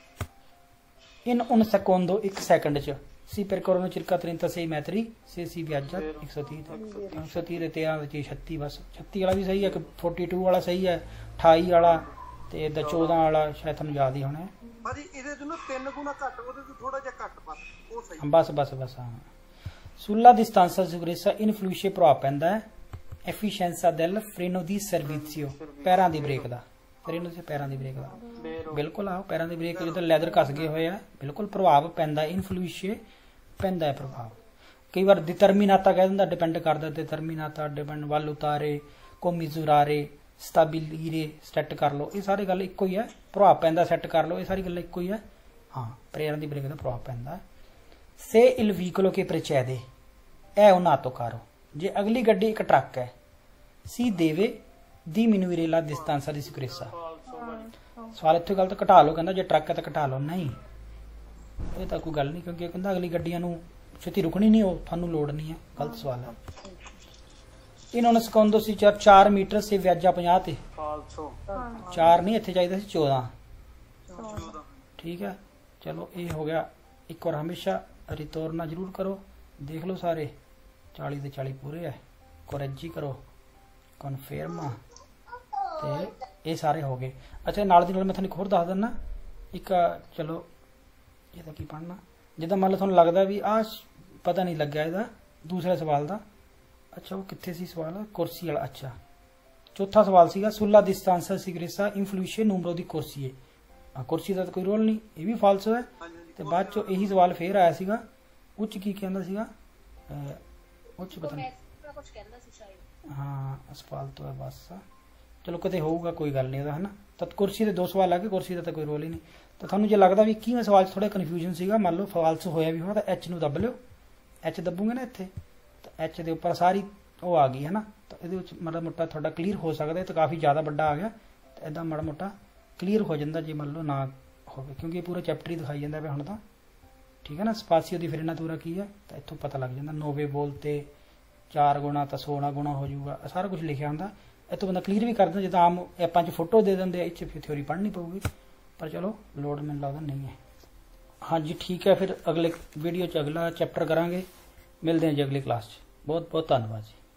in un secondo, 1 ਸੈਕਿੰਡ ਚ si percorrono circa 36 metri se si viaggia 130 130 ਤੇ ਆ ਵਿੱਚ 36, ਬਸ 36 ਵਾਲਾ ਵੀ ਸਹੀ ਹੈ ਕਿ 42 ਵਾਲਾ ਸਹੀ ਹੈ, 28 ਵਾਲਾ ਤੇ ਇਦਾਂ 14 ਵਾਲਾ ਸ਼ਾਇਦ ਤੁਹਾਨੂੰ ਯਾਦ ਹੀ ਹੋਣਾ ਭਾਜੀ। ਇਹਦੇ ਤੋਂ 3 ਗੁਣਾ ਘੱਟ, ਉਹਦੇ ਤੋਂ ਥੋੜਾ ਜਿਹਾ ਘੱਟ, ਬਸ ਉਹ ਸਹੀ। ਬਸ ਹਾਂ। sulla distanza sicurezza influisce ਪ੍ਰਭਾਵ ਪੈਂਦਾ ਹੈ efficienza del freno di servizio, ਪੈਰਾਂ ਦੀ ਬ੍ਰੇਕ ਦਾ, ਫਰੇਨੋ ਦੇ ਪੈਰਾਂ ਦੀ ਬ੍ਰੇਕ ਦਾ। ਬਿਲਕੁਲ ਆਓ, ਪੈਰਾਂ ਦੀ ਬ੍ਰੇਕ ਜਦੋਂ ਲੈਦਰ ਘਸ ਗਏ ਹੋਏ ਆ, ਬਿਲਕੁਲ ਪ੍ਰਭਾਵ ਪੈਂਦਾ, ਇਨਫਲੂਇਸ਼ੇ ਪੈਂਦਾ ਹੈ ਪ੍ਰਭਾਵ। ਕਈ ਵਾਰ ਡਿਟਰਮੀਨਾਤਾ ਕਹਿ ਦਿੰਦਾ, ਡਿਪੈਂਡ ਕਰਦਾ, ਡਿਟਰਮੀਨਾਤਾ ਡਿਪੈਂਡ ਵੱਲ ਉਤਾਰੇ ਕੋਮਿਜ਼ੁਰਾਰੇ ਸਟੈਬਿਲੀਰੇ ਸੈੱਟ ਕਰ ਲਓ, ਇਹ ਸਾਰੇ ਗੱਲ ਇੱਕੋ ਹੀ ਹੈ। ਪ੍ਰਭਾਵ ਪੈਂਦਾ ਸੈੱਟ ਕਰ ਲਓ, ਇਹ ਸਾਰੀ ਗੱਲਾਂ ਇੱਕੋ ਹੀ ਹੈ। ਹਾਂ ਪੈਰਾਂ ਦੀ ਬ੍ਰੇਕ ਦਾ ਪ੍ਰਭਾਵ ਪੈਂਦਾ। ਸੇ ਇਲ ਵੀਕਲੋ ਕੇ ਪ੍ਰਚੈਦੇ ਇਹ ਉਹਨਾਂ ਤੋਂ ਕਾਰੋ, ਜੇ ਅਗਲੀ ਗੱਡੀ ਇੱਕ ਟਰੱਕ ਹੈ ਸੀ ਦੇਵੇ ਦੀ ਮਿਨੂਰੇ ਲਾ distanza di sicurezza। ਸਵਾਲ ਇੱਥੇ ਗਲਤ, ਘਟਾ ਲਓ ਕਹਿੰਦਾ, ਜੇ ਟਰੱਕ ਹੈ ਤਾਂ ਘਟਾ ਲਓ, ਨਹੀਂ ਇਹ ਤਾਂ ਕੋਈ ਗੱਲ ਨਹੀਂ, ਕਿਉਂਕਿ ਇਹ ਕਹਿੰਦਾ ਅਗਲੀ ਗੱਡੀਆਂ ਨੂੰ ਛੇਤੀ ਰੁਕਣੀ ਨਹੀਂ, ਉਹ ਤੁਹਾਨੂੰ ਲੋੜ ਨਹੀਂ ਹੈ, ਗਲਤ ਸਵਾਲ ਹੈ। ਇਹਨਾਂ ਨੂੰ secondo ਸੀ 4 ਮੀਟਰ ਸੇ ਵਿਆਜਾ 50 ਤੇ 4 ਨਹੀਂ, ਇੱਥੇ ਚਾਹੀਦਾ ਸੀ 14, ਠੀਕ ਹੈ। ਚਲੋ ਇਹ ਹੋ ਗਿਆ। ਇੱਕ ਵਾਰ ਹਮੇਸ਼ਾ ਰਿਟੋਰਨਾ ਜ਼ਰੂਰ ਕਰੋ, ਦੇਖ ਲਓ ਸਾਰੇ 40 ਦੇ 40 ਪੂਰੇ ਹੈ, ਕੋਰੈਜੀ ਕਰੋ, ਕਨਫਰਮ, ਤੇ ਇਹ ਸਾਰੇ ਹੋ ਗਏ। ਅੱਛਾ ਨਾਲ ਦੀ ਨਾਲ ਮੈਂ ਤੁਹਾਨੂੰ ਇੱਕ ਹੋਰ ਦੱਸ ਦਿੰਦਾ ਇੱਕ, ਚਲੋ ਇਹਦਾ ਕੀ ਪੜ੍ਹਨਾ, ਜਿੱਦਾਂ ਮੰਨ ਲਓ ਤੁਹਾਨੂੰ ਲੱਗਦਾ ਵੀ ਆਹ ਪਤਾ ਨਹੀਂ ਲੱਗਿਆ ਇਹਦਾ ਦੂਸਰੇ ਸਵਾਲ ਦਾ, ਅੱਛਾ ਉਹ ਕਿੱਥੇ ਸੀ ਸਵਾਲ, ਕੁਰਸੀ ਵਾਲਾ। ਅੱਛਾ ਚੌਥਾ ਸਵਾਲ ਸੀਗਾ sulla distanza sicurezza influisce numero di corsie, ਕੁਰਸੀ ਦਾ ਤਾਂ ਕੋਈ ਰੋਲ ਨਹੀਂ, ਇਹ ਵੀ ਫਾਲਸੋ ਹੈ। ਤੇ ਬਾਅਦ ਚੋਂ ਇਹੀ ਸਵਾਲ ਫੇਰ ਆਇਆ ਸੀਗਾ, ਉੱਚ ਕੀ ਕਹਿੰਦਾ ਸੀਗਾ, ਉੱਚ ਪਤਾ ਨਹੀਂ, ਹਾਂ ਅਸਫਾਲਤੋ ਹੈ ਬਸ। ਚਲੋ ਕਿਤੇ ਹੋਊਗਾ, ਕੋਈ ਗੱਲ ਨਹੀਂ ਉਹਦਾ, ਹੈ ਨਾ। ਤਾਂ ਕੁਰਸੀ ਦੇ 2 ਸਵਾਲ ਆ ਗਏ, ਕੁਰਸੀ ਦਾ ਤਾਂ ਕੋਈ ਰੋਲ ਹੀ ਨਹੀਂ। ਤਾਂ ਤੁਹਾਨੂੰ ਜੇ ਲੱਗਦਾ ਵੀ 21ਵੇਂ ਸਵਾਲ 'ਚ ਥੋੜਾ ਕਨਫਿਊਜ਼ਨ ਸੀਗਾ, ਮੰਨ ਲਓ ਫਾਲਸ ਹੋਇਆ ਵੀ ਹੋਣਾ, ਤਾਂ ਐਚ ਨੂੰ ਦੱਬ ਲਿਓ, ਐਚ ਦੱਬੂਗੇ ਨਾ ਇੱਥੇ, ਤਾਂ ਐਚ ਦੇ ਉੱਪਰ ਸਾਰੀ ਉਹ ਆ ਗਈ, ਹੈ ਨਾ। ਤਾਂ ਇਹਦੇ ਵਿੱਚ ਮਾੜਾ ਮੋਟਾ ਤੁਹਾਡਾ ਕਲੀਅਰ ਹੋ ਸਕਦਾ, ਤਾਂ ਕਾਫੀ ਜ਼ਿਆਦਾ ਵੱਡਾ ਆ ਗਿਆ, ਤਾਂ ਇੱਦਾਂ ਮਾੜਾ ਮੋਟਾ ਕਲੀਅਰ ਹੋ ਜਾਂਦਾ ਜੇ ਮੰਨ ਲਓ ਨਾ ਹੋਵੇ, ਕਿਉਂਕਿ ਇਹ ਪੂਰਾ ਚੈਪਟਰ ਹੀ ਦਿਖਾਈ ਜਾਂਦਾ ਪਿਆ ਹੁਣ ਤਾਂ, ਠੀਕ ਹੈ ਨਾ। ਸਪਾਜ਼ੀਓ ਦੀ ਫਰੇਨਾਤੂਰਾ ਕੀ ਹੈ ਤਾਂ ਇੱਥੋਂ ਪਤਾ ਲੱਗ ਜਾਂਦਾ, 9 ਬੋਲਤੇ 4 ਗੁਣਾ ਤਾਂ 16 ਗੁਣਾ ਹੋ ਜਾਊਗਾ, ਸਾਰਾ ਕੁਝ ਲਿਖਿਆ ਹੁੰਦਾ। ਇੱਥੋਂ ਬੰਦਾ ਕਲੀਅਰ ਵੀ ਕਰ ਦਿੰਦਾ, ਜਿੱਦਾਂ ਆਮ ਐਪਾਂ 'ਚ ਫੋਟੋ ਦੇ ਦਿੰਦੇ ਆ, ਇਹ 'ਚ ਫਿਰ ਥਿਓਰੀ ਪੜ੍ਹਨੀ ਪਊਗੀ, ਪਰ ਚਲੋ ਲੋਡ ਮੈਨੂੰ ਲੱਗਦਾ ਨਹੀਂ ਹੈ। ਹਾਂਜੀ ਠੀਕ ਹੈ, ਫਿਰ ਅਗਲੇ ਵੀਡੀਓ 'ਚ ਅਗਲਾ ਚੈਪਟਰ ਕਰਾਂਗੇ, ਮਿਲਦੇ ਹਾਂ ਜੀ ਅਗਲੀ ਕਲਾਸ 'ਚ। ਬਹੁਤ ਬਹੁਤ ਧੰਨਵਾਦ ਜੀ।